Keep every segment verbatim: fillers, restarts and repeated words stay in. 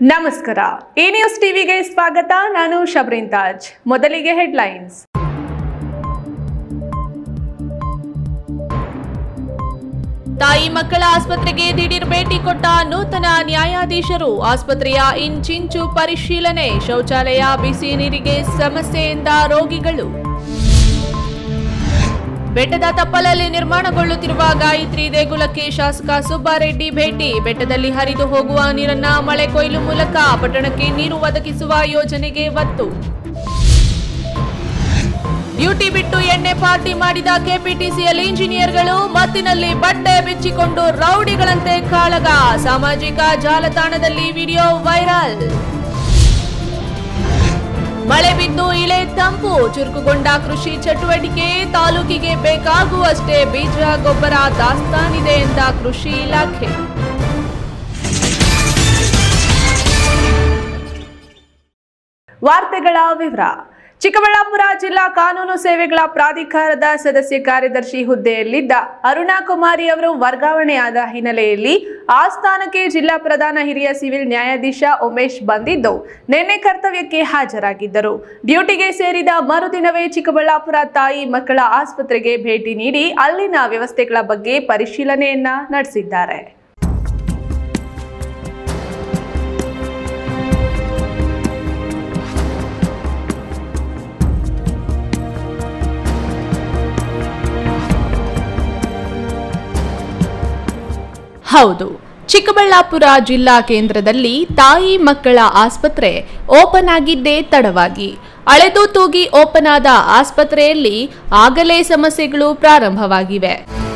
ನಮಸ್ಕಾರ ಈ ನ್ಯೂಸ್ ಟಿವಿಗೆ ಸ್ವಾಗತ ನಾನು ಶಬ್ರೀನ್ ತಾಜ್ ಮೊದಲಿಗೆ ಹೆಡ್ಲೈನ್ಸ್ ತಾಯಿ ಮಕ್ಕಳ ಆಸ್ಪತ್ರೆಗೆ ದಿಢೀರ್ ಭೇಟಿ ಕೊಟ್ಟ ನೂತನ ನ್ಯಾಯಾಧೀಶರು ಆಸ್ಪತ್ರೆಯ ಇಂಚಿಂಚು ಪರಿಶೀಲನೆ ಶೌಚಾಲಯ ಬಿಸಿ ನೀರಿಗೆ ಸಮಸ್ಯೆಯಿಂದ ರೋಗಿಗಳು ಬೆಟ್ಟದ ತಪ್ಪಲಲ್ಲಿ ನಿರ್ಮಾಣಗೊಳ್ಳುತ್ತಿರುವ ಗಾಯತ್ರಿ ದೇಗುಲಕ್ಕೆ ಶಾಸಕ ಸುಬ್ಬಾರೆಡ್ಡಿ ಭೇಟಿ ಬೆಟ್ಟದಲ್ಲಿ ಹರಿದು ಹೋಗುವ ನೀರನ್ನ ಮಳೆ ಕೊಯ್ಲು ಮೂಲಕ ಪಟ್ಟಣಕ್ಕೆ ನೀರು ಒದಗಿಸುವ ಯೋಜನೆಗೆ ಒತ್ತು ಡ್ಯೂಟಿ ಬಿಟ್ಟು ಎಣ್ಣೆ ಪಾರ್ಟಿ ಮಾಡಿದ ಕೆಪಿಟಿಸಿಎಲ್ ಇಂಜಿನಿಯರ್ಗಳು ಮತ್ತಿನಲ್ಲಿ ಬಟ್ಟೆ ಬಿಚ್ಚಿಕೊಂಡು ರೌಡಿಗಳಂತೆ ಕಾಳಗ ಸಾಮಾಜಿಕ ಜಾಲತಾಣದಲ್ಲಿ ವಿಡಿಯೋ ವೈರಲ್ ಮಳೆ ಬಿದ್ದು ಇಳೆ ತಂಪು ಚುರುಕುಗೊಂಡ ಕೃಷಿ ಚಟುವಟಿಕೆ ತಾಲೂಕಿಗೆ ಬೇಕಾಗುವಷ್ಟೇ ಬೀಜ ಗೊಬ್ಬರ ದಾಸ್ತಾನಿದೆ ಎಂದ ಕೃಷಿ ಇಲಾಖೆ ವಾರ್ತೆಗಳ ವಿವರ ಚಿಕ್ಕಬಳ್ಳಾಪುರ ಜಿಲ್ಲಾ ಕಾನೂನು ಸೇವೆಗಳ ಪ್ರಾಧಿಕಾರದ ಸದಸ್ಯ ಕಾರ್ಯದರ್ಶಿ ಹುದ್ದೆಯಲ್ಲಿದ್ದ ಅರುಣಾ ಕುಮಾರಿ ಅವರು ವರ್ಗಾವಣೆಯಾದ ಹಿನ್ನೆಲೆಯಲ್ಲಿ ಆ ಸ್ಥಾನಕ್ಕೆ ಜಿಲ್ಲಾ ಪ್ರಧಾನ ಹಿರಿಯ ಸಿವಿಲ್ ನ್ಯಾಯಾಧೀಶ ಉಮೇಶ್ ಬಂದಿದ್ದು ನಿನ್ನೆ ಕರ್ತವ್ಯಕ್ಕೆ ಹಾಜರಾಗಿದ್ದರು. ಡ್ಯೂಟಿಗೆ ಸೇರಿದ ಮರುದಿನವೇ ಚಿಕ್ಕಬಳ್ಳಾಪುರ ತಾಯಿ ಮಕ್ಕಳ ಆಸ್ಪತ್ರೆಗೆ ಭೇಟಿ ನೀಡಿ ಅಲ್ಲಿನ ವ್ಯವಸ್ಥೆಗಳ ಬಗ್ಗೆ ಪರಿಶೀಲನೆಯನ್ನ ನಡೆಸಿದ್ದಾರೆ. ಹೌದು, ಚಿಕ್ಕಬಳ್ಳಾಪುರ ಜಿಲ್ಲಾ ಕೇಂದ್ರದಲ್ಲಿ ತಾಯಿ ಮಕ್ಕಳ ಆಸ್ಪತ್ರೆ ಓಪನ್ ಆಗಿದ್ದೇ ತಡವಾಗಿ. ಅಳೆದು ತೂಗಿ ಓಪನ್ ಆದ ಆಸ್ಪತ್ರೆಯಲ್ಲಿ ಆಗಲೇ ಸಮಸ್ಯೆಗಳು ಪ್ರಾರಂಭವಾಗಿವೆ.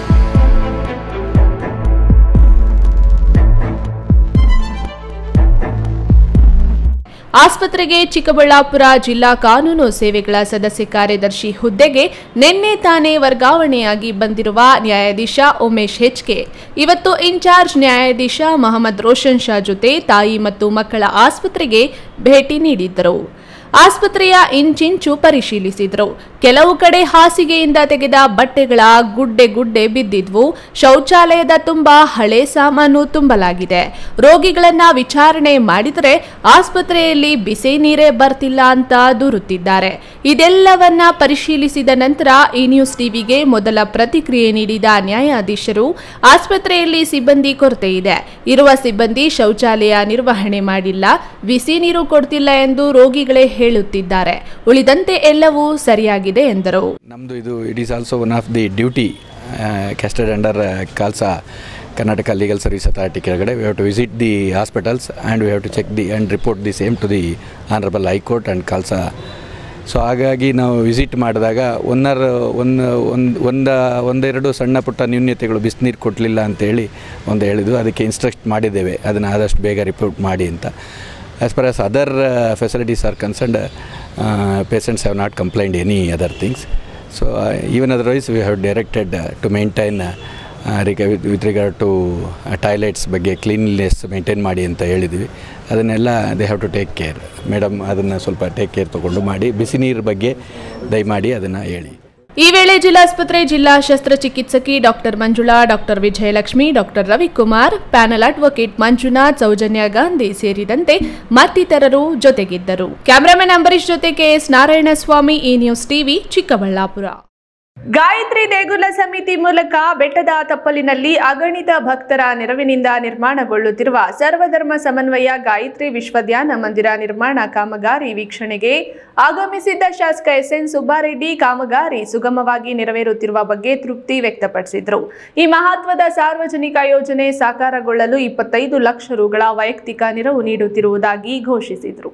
ಆಸ್ಪತ್ರೆಗೆ ಚಿಕ್ಕಬಳ್ಳಾಪುರ ಜಿಲ್ಲಾ ಕಾನೂನು ಸೇವೆಗಳ ಸದಸ್ಯ ಕಾರ್ಯದರ್ಶಿ ಹುದ್ದೆಗೆ ನಿನ್ನೆ ತಾನೇ ವರ್ಗಾವಣೆಯಾಗಿ ಬಂದಿರುವ ನ್ಯಾಯಾಧೀಶ ಉಮೇಶ್ ಹೆಚ್ಕೆ ಇವತ್ತು ಇನ್ಚಾರ್ಜ್ ನ್ಯಾಯಾಧೀಶ ಮೊಹಮ್ಮದ್ ರೋಷನ್ ಶಾ ಜೊತೆ ತಾಯಿ ಮತ್ತು ಮಕ್ಕಳ ಆಸ್ಪತ್ರೆಗೆ ಭೇಟಿ ನೀಡಿದ್ದರು. ಆಸ್ಪತ್ರೆಯ ಇಂಚಿಂಚು ಪರಿಶೀಲಿಸಿದ್ರು. ಕೆಲವು ಕಡೆ ಹಾಸಿಗೆಯಿಂದ ತೆಗೆದ ಬಟ್ಟೆಗಳ ಗುಡ್ಡೆ ಗುಡ್ಡೆ ಬಿದ್ದಿದ್ವು. ಶೌಚಾಲಯದ ತುಂಬಾ ಹಳೆ ಸಾಮಾನು ತುಂಬಲಾಗಿದೆ. ರೋಗಿಗಳನ್ನ ವಿಚಾರಣೆ ಮಾಡಿದರೆ ಆಸ್ಪತ್ರೆಯಲ್ಲಿ ಬಿಸಿ ನೀರೇ ಬರ್ತಿಲ್ಲ ಅಂತ ದೂರುತ್ತಿದ್ದಾರೆ. ಇದೆಲ್ಲವನ್ನ ಪರಿಶೀಲಿಸಿದ ನಂತರ ಈ ನ್ಯೂಸ್ ಟಿವಿಗೆ ಮೊದಲ ಪ್ರತಿಕ್ರಿಯೆ ನೀಡಿದ ನ್ಯಾಯಾಧೀಶರು ಆಸ್ಪತ್ರೆಯಲ್ಲಿ ಸಿಬ್ಬಂದಿ ಕೊರತೆ ಇದೆ. ಇರುವ ಸಿಬ್ಬಂದಿ ಶೌಚಾಲಯ ನಿರ್ವಹಣೆ ಮಾಡಿಲ್ಲ, ಬಿಸಿ ನೀರು ಕೊಡ್ತಿಲ್ಲ ಎಂದು ರೋಗಿಗಳೇ ಹೇಳುತ್ತಿದ್ದಾರೆ. ಉಳಿದಂತೆ ಎಲ್ಲವೂ ಸರಿಯಾಗಿದೆ ಎಂದರು. ನಮ್ಮದು ಇದು it is also one of the duty casted under KALSA Karnataka legal service authority ಕೆಳಗಡೆ we have to visit the hospitals and we have to check the and report the same to the honourable high court and KALSA. So ಹಾಗಾಗಿ ನಾವು visit ಮಾಡಿದಾಗ ಒನ್ನರ್ ಒಂದು ಒಂದು ಒಂದು ಒಂದೆರಡು ಸಣ್ಣ ಪುಟ್ಟ ನ್ಯೂನ್ಯತೆಗಳು ಬಿಸಿನೀರು ಕೊಡಲಿಲ್ಲ ಅಂತೇಳಿ ಒಂದು ಹೇಳಿದ್ದು, ಅದಕ್ಕೆ ಇನ್ಸ್ಟ್ರಕ್ಟ್ ಮಾಡಿದ್ದೇವೆ ಅದನ್ನು ಆದಷ್ಟು ಬೇಗ ರಿಪೋರ್ಟ್ ಮಾಡಿ ಅಂತ. As far as other uh, facilities are concerned, uh, patients have not complained any other things. So uh, even otherwise we have directed uh, to maintain uh, uh, with, with regard to uh, toilets ಬಗ್ಗೆ cleanness maintain ಮಾಡಿ ಅಂತ ಹೇಳಿದ್ವಿ. ಅದನ್ನೆಲ್ಲ they have to take care. Madam ಅದನ್ನು ಸ್ವಲ್ಪ take care ತೊಗೊಂಡು ಮಾಡಿ, ಬಿಸಿ ನೀರು ಬಗ್ಗೆ ದಯಮಾಡಿ ಅದನ್ನು ಹೇಳಿ. ಈ ವೇಳೆ ಜಿಲ್ಲಾಸ್ಪತ್ರೆ ಜಿಲ್ಲಾ ಶಸ್ತ್ರಚಿಕಿತ್ಸಕಿ doctor Manjula, doctor Vijayalakshmi, doctor Ravikumar, panel advocate Manjunath, Soujanya Gandhi ಸೇರಿದಂತೆ ಮತ್ತಿತರರು ಜೊತೆಗಿದ್ದರು. ಕ್ಯಾಮರಾಮನ್ ಅಂಬರೀಶ್ ಜೊತೆ ಕೆಎಸ್ ನಾರಾಯಣಸ್ವಾಮಿ, ಈ ನ್ಯೂಸ್ ಟಿವಿ, ಚಿಕ್ಕಬಳ್ಳಾಪುರ. ಗಾಯತ್ರಿ ದೇಗುಲ ಸಮಿತಿ ಮೂಲಕ ಬೆಟ್ಟದ ತಪ್ಪಲಿನಲ್ಲಿ ಅಗಣಿತ ಭಕ್ತರ ನೆರವಿನಿಂದ ನಿರ್ಮಾಣಗೊಳ್ಳುತ್ತಿರುವ ಸರ್ವಧರ್ಮ ಸಮನ್ವಯ ಗಾಯತ್ರಿ ವಿಶ್ವಧ್ಯಾನ ಮಂದಿರ ನಿರ್ಮಾಣ ಕಾಮಗಾರಿ ವೀಕ್ಷಣೆಗೆ ಆಗಮಿಸಿದ್ದ ಶಾಸಕ ಎಸ್ ಎನ್ ಸುಬ್ಬಾರೆಡ್ಡಿ ಕಾಮಗಾರಿ ಸುಗಮವಾಗಿ ನೆರವೇರುತ್ತಿರುವ ಬಗ್ಗೆ ತೃಪ್ತಿ ವ್ಯಕ್ತಪಡಿಸಿದರು. ಈ ಮಹತ್ವದ ಸಾರ್ವಜನಿಕ ಯೋಜನೆ ಸಾಕಾರಗೊಳ್ಳಲು ಇಪ್ಪತ್ತೈದು ಲಕ್ಷ ರುಗಳ ವೈಯಕ್ತಿಕ ನೆರವು ನೀಡುತ್ತಿರುವುದಾಗಿ ಘೋಷಿಸಿದರು.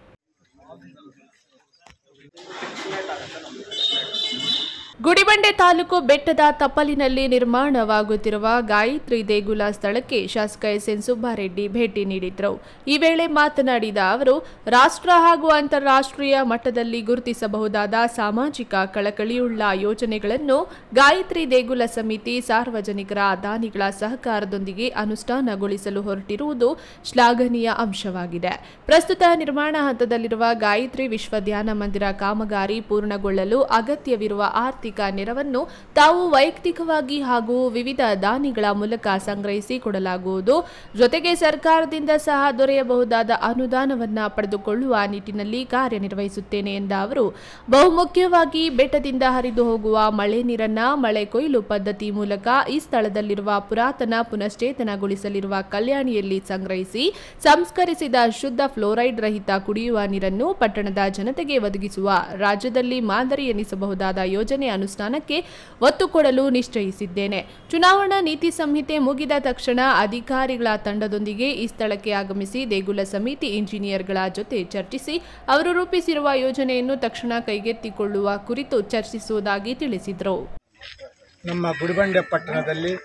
ಗುಡಿಬಂಡೆ ತಾಲೂಕು ಬೆಟ್ಟದ ತಪ್ಪಲಿನಲ್ಲಿ ನಿರ್ಮಾಣವಾಗುತ್ತಿರುವ ಗಾಯತ್ರಿ ದೇಗುಲ ಸ್ಥಳಕ್ಕೆ ಶಾಸಕ ಎಸ್ ಎನ್ ಸುಬ್ಬಾರೆಡ್ಡಿ ಭೇಟಿ ನೀಡಿದ್ರು. ಈ ವೇಳೆ ಮಾತನಾಡಿದ ಅವರು, ರಾಷ್ಟ್ರ ಹಾಗೂ ಅಂತಾರಾಷ್ಟ್ರೀಯ ಮಟ್ಟದಲ್ಲಿ ಗುರುತಿಸಬಹುದಾದ ಸಾಮಾಜಿಕ ಕಳಕಳಿಯುಳ್ಳ ಯೋಜನೆಗಳನ್ನು ಗಾಯತ್ರಿ ದೇಗುಲ ಸಮಿತಿ ಸಾರ್ವಜನಿಕರ ದಾನಿಗಳ ಸಹಕಾರದೊಂದಿಗೆ ಅನುಷ್ಠಾನಗೊಳಿಸಲು ಹೊರಟಿರುವುದು ಶ್ಲಾಘನೀಯ ಅಂಶವಾಗಿದೆ. ಪ್ರಸ್ತುತ ನಿರ್ಮಾಣ ಹಂತದಲ್ಲಿರುವ ಗಾಯತ್ರಿ ವಿಶ್ವಧ್ಯಾನ ಮಂದಿರ ಕಾಮಗಾರಿ ಪೂರ್ಣಗೊಳ್ಳಲು ಅಗತ್ಯವಿರುವ ಆರ್ಥಿಕ ಆರ್ಥಿಕ ನೆರವನ್ನು ತಾವು ವೈಯಕ್ತಿಕವಾಗಿ ಹಾಗೂ ವಿವಿಧ ದಾನಿಗಳ ಮೂಲಕ ಸಂಗ್ರಹಿಸಿ ಕೊಡಲಾಗುವುದು. ಜೊತೆಗೆ ಸರ್ಕಾರದಿಂದ ಸಹ ದೊರೆಯಬಹುದಾದ ಅನುದಾನವನ್ನ ಪಡೆದುಕೊಳ್ಳುವ ನಿಟ್ಟಿನಲ್ಲಿ ಕಾರ್ಯನಿರ್ವಹಿಸುತ್ತೇನೆ ಎಂದ ಅವರು, ಬಹುಮುಖ್ಯವಾಗಿ ಬೆಟ್ಟದಿಂದ ಹರಿದು ಹೋಗುವ ಮಳೆ ನೀರನ್ನ ಮಳೆ ಕೊಯ್ಲು ಪದ್ಧತಿ ಮೂಲಕ ಈ ಸ್ಥಳದಲ್ಲಿರುವ ಪುರಾತನ ಪುನಶ್ಚೇತನಗೊಳಿಸಲಿರುವ ಕಲ್ಯಾಣಿಯಲ್ಲಿ ಸಂಗ್ರಹಿಸಿ ಸಂಸ್ಕರಿಸಿದ ಶುದ್ಧ ಫ್ಲೋರೈಡ್ ರಹಿತ ಕುಡಿಯುವ ನೀರನ್ನು ಪಟ್ಟಣದ ಜನತೆಗೆ ಒದಗಿಸುವ ರಾಜ್ಯದಲ್ಲಿ ಮಾದರಿ ಎನಿಸಬಹುದಾದ ಯೋಜನೆ ಅನುಷ್ಠಾನಕ್ಕೆ ಒತ್ತು ಕೊಡಲು ನಿಶ್ಚಯಿಸಿದ್ದೇನೆ. ಚುನಾವಣಾ ನೀತಿ ಸಂಹಿತೆ ಮುಗಿದ ತಕ್ಷಣ ಅಧಿಕಾರಿಗಳ ತಂಡದೊಂದಿಗೆ ಈ ಸ್ಥಳಕ್ಕೆ ಆಗಮಿಸಿ ದೇಗುಲ ಸಮಿತಿ ಇಂಜಿನಿಯರ್ಗಳ ಜೊತೆ ಚರ್ಚಿಸಿ ಅವರು ರೂಪಿಸಿರುವ ಯೋಜನೆಯನ್ನು ತಕ್ಷಣ ಕೈಗೆತ್ತಿಕೊಳ್ಳುವ ಕುರಿತು ಚರ್ಚಿಸುವುದಾಗಿ ತಿಳಿಸಿದರು. ನಮ್ಮ ಗುಡಿಬಂಡೆ ಪಟ್ಟಣದಲ್ಲಿ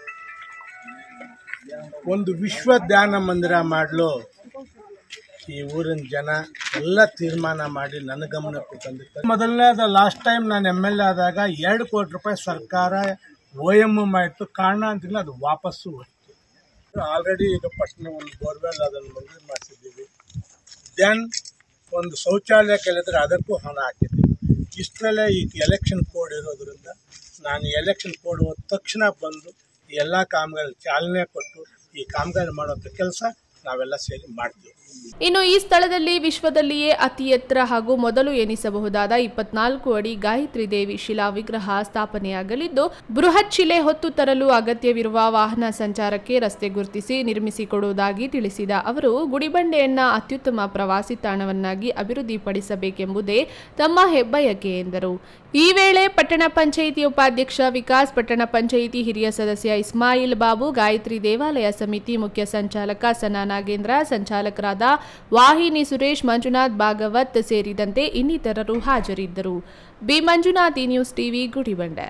ಒಂದು ವಿಶ್ವ ಧ್ಯಾನ ಮಂದಿರ ಮಾಡಲು ಈ ಊರಿನ ಜನ ಎಲ್ಲ ತೀರ್ಮಾನ ಮಾಡಿ ನನ್ನ ಗಮನಕ್ಕೆ ತಂದಿರ್ತಾರೆ. ಮೊದಲನೇದ ಲಾಸ್ಟ್ ಟೈಮ್ ನಾನು ಎಮ್ ಎಲ್ ಎ ಆದಾಗ ಎರಡು ಕೋಟಿ ರೂಪಾಯಿ ಸರ್ಕಾರ ಒ ಎಮ್ ಎಮ್ ಆಯಿತು. ಕಾರಣ ಅಂತಿಲ್ಲ, ಅದು ವಾಪಸ್ಸು ಹೋಯಿತು. ಆಲ್ರೆಡಿ ಈಗ ಪಟ್ಟಣ ಒಂದು ಬೋರ್ವೆಲ್ ಅದನ್ನು ಮಂಜೂರು ಮಾಡಿಸಿದ್ದೀವಿ. ದೆನ್ ಒಂದು ಶೌಚಾಲಯ ಕೇಳಿದ್ರೆ ಅದಕ್ಕೂ ಹಣ ಹಾಕಿದ್ದೀವಿ. ಇಷ್ಟರಲ್ಲೇ ಈಗ ಎಲೆಕ್ಷನ್ ಕೋಡ್ ಇರೋದ್ರಿಂದ ನಾನು ಎಲೆಕ್ಷನ್ ಕೋಡ್ ಹೋದ ತಕ್ಷಣ ಬಂದು ಎಲ್ಲ ಕಾಮಗಾರಿ ಚಾಲನೆ ಕೊಟ್ಟು ಈ ಕಾಮಗಾರಿ ಮಾಡೋಂಥ ಕೆಲಸ ನಾವೆಲ್ಲ ಸೇರಿ ಮಾಡ್ತೀವಿ. ಇನ್ನು ಈ ಸ್ಥಳದಲ್ಲಿ ವಿಶ್ವದಲ್ಲಿಯೇ ಅತಿ ಎತ್ತರ ಹಾಗೂ ಮೊದಲು ಎನಿಸಬಹುದಾದ ಇಪ್ಪತ್ನಾಲ್ಕು ಅಡಿ ಗಾಯತ್ರಿ ದೇವಿ ಶಿಲಾ ವಿಗ್ರಹ ಸ್ಥಾಪನೆಯಾಗಲಿದ್ದು, ಬೃಹತ್ ಶಿಲೆ ಹೊತ್ತು ತರಲು ಅಗತ್ಯವಿರುವ ವಾಹನ ಸಂಚಾರಕ್ಕೆ ರಸ್ತೆ ಗುರುತಿಸಿ ನಿರ್ಮಿಸಿಕೊಡುವುದಾಗಿ ತಿಳಿಸಿದ ಅವರು, ಗುಡಿಬಂಡೆಯನ್ನ ಅತ್ಯುತ್ತಮ ಪ್ರವಾಸಿ ತಾಣವನ್ನಾಗಿ ಅಭಿವೃದ್ಧಿಪಡಿಸಬೇಕೆಂಬುದೇ ತಮ್ಮ ಹೆಬ್ಬಯಕೆ ಎಂದರು. ಈ ವೇಳೆ ಪಟ್ಟಣ ಪಂಚಾಯಿತಿ ಉಪಾಧ್ಯಕ್ಷ ವಿಕಾಸ್, ಪಟ್ಟಣ ಪಂಚಾಯಿತಿ ಹಿರಿಯ ಸದಸ್ಯ ಇಸ್ಮಾಯಿಲ್ ಬಾಬು, ಗಾಯತ್ರಿ ದೇವಾಲಯ ಸಮಿತಿ ಮುಖ್ಯ ಸಂಚಾಲಕ ಸನಾ ನಾಗೇಂದ್ರ, ಸಂಚಾಲಕರಾದ ವಾಹಿನಿ ಸುರೇಶ್, ಮಂಜುನಾಥ್ ಭಾಗವತ್ ಸೇರಿದಂತೆ ಇನ್ನಿತರರು ಹಾಜರಿದ್ದರು. B Manjunath, news TV, Gudibande.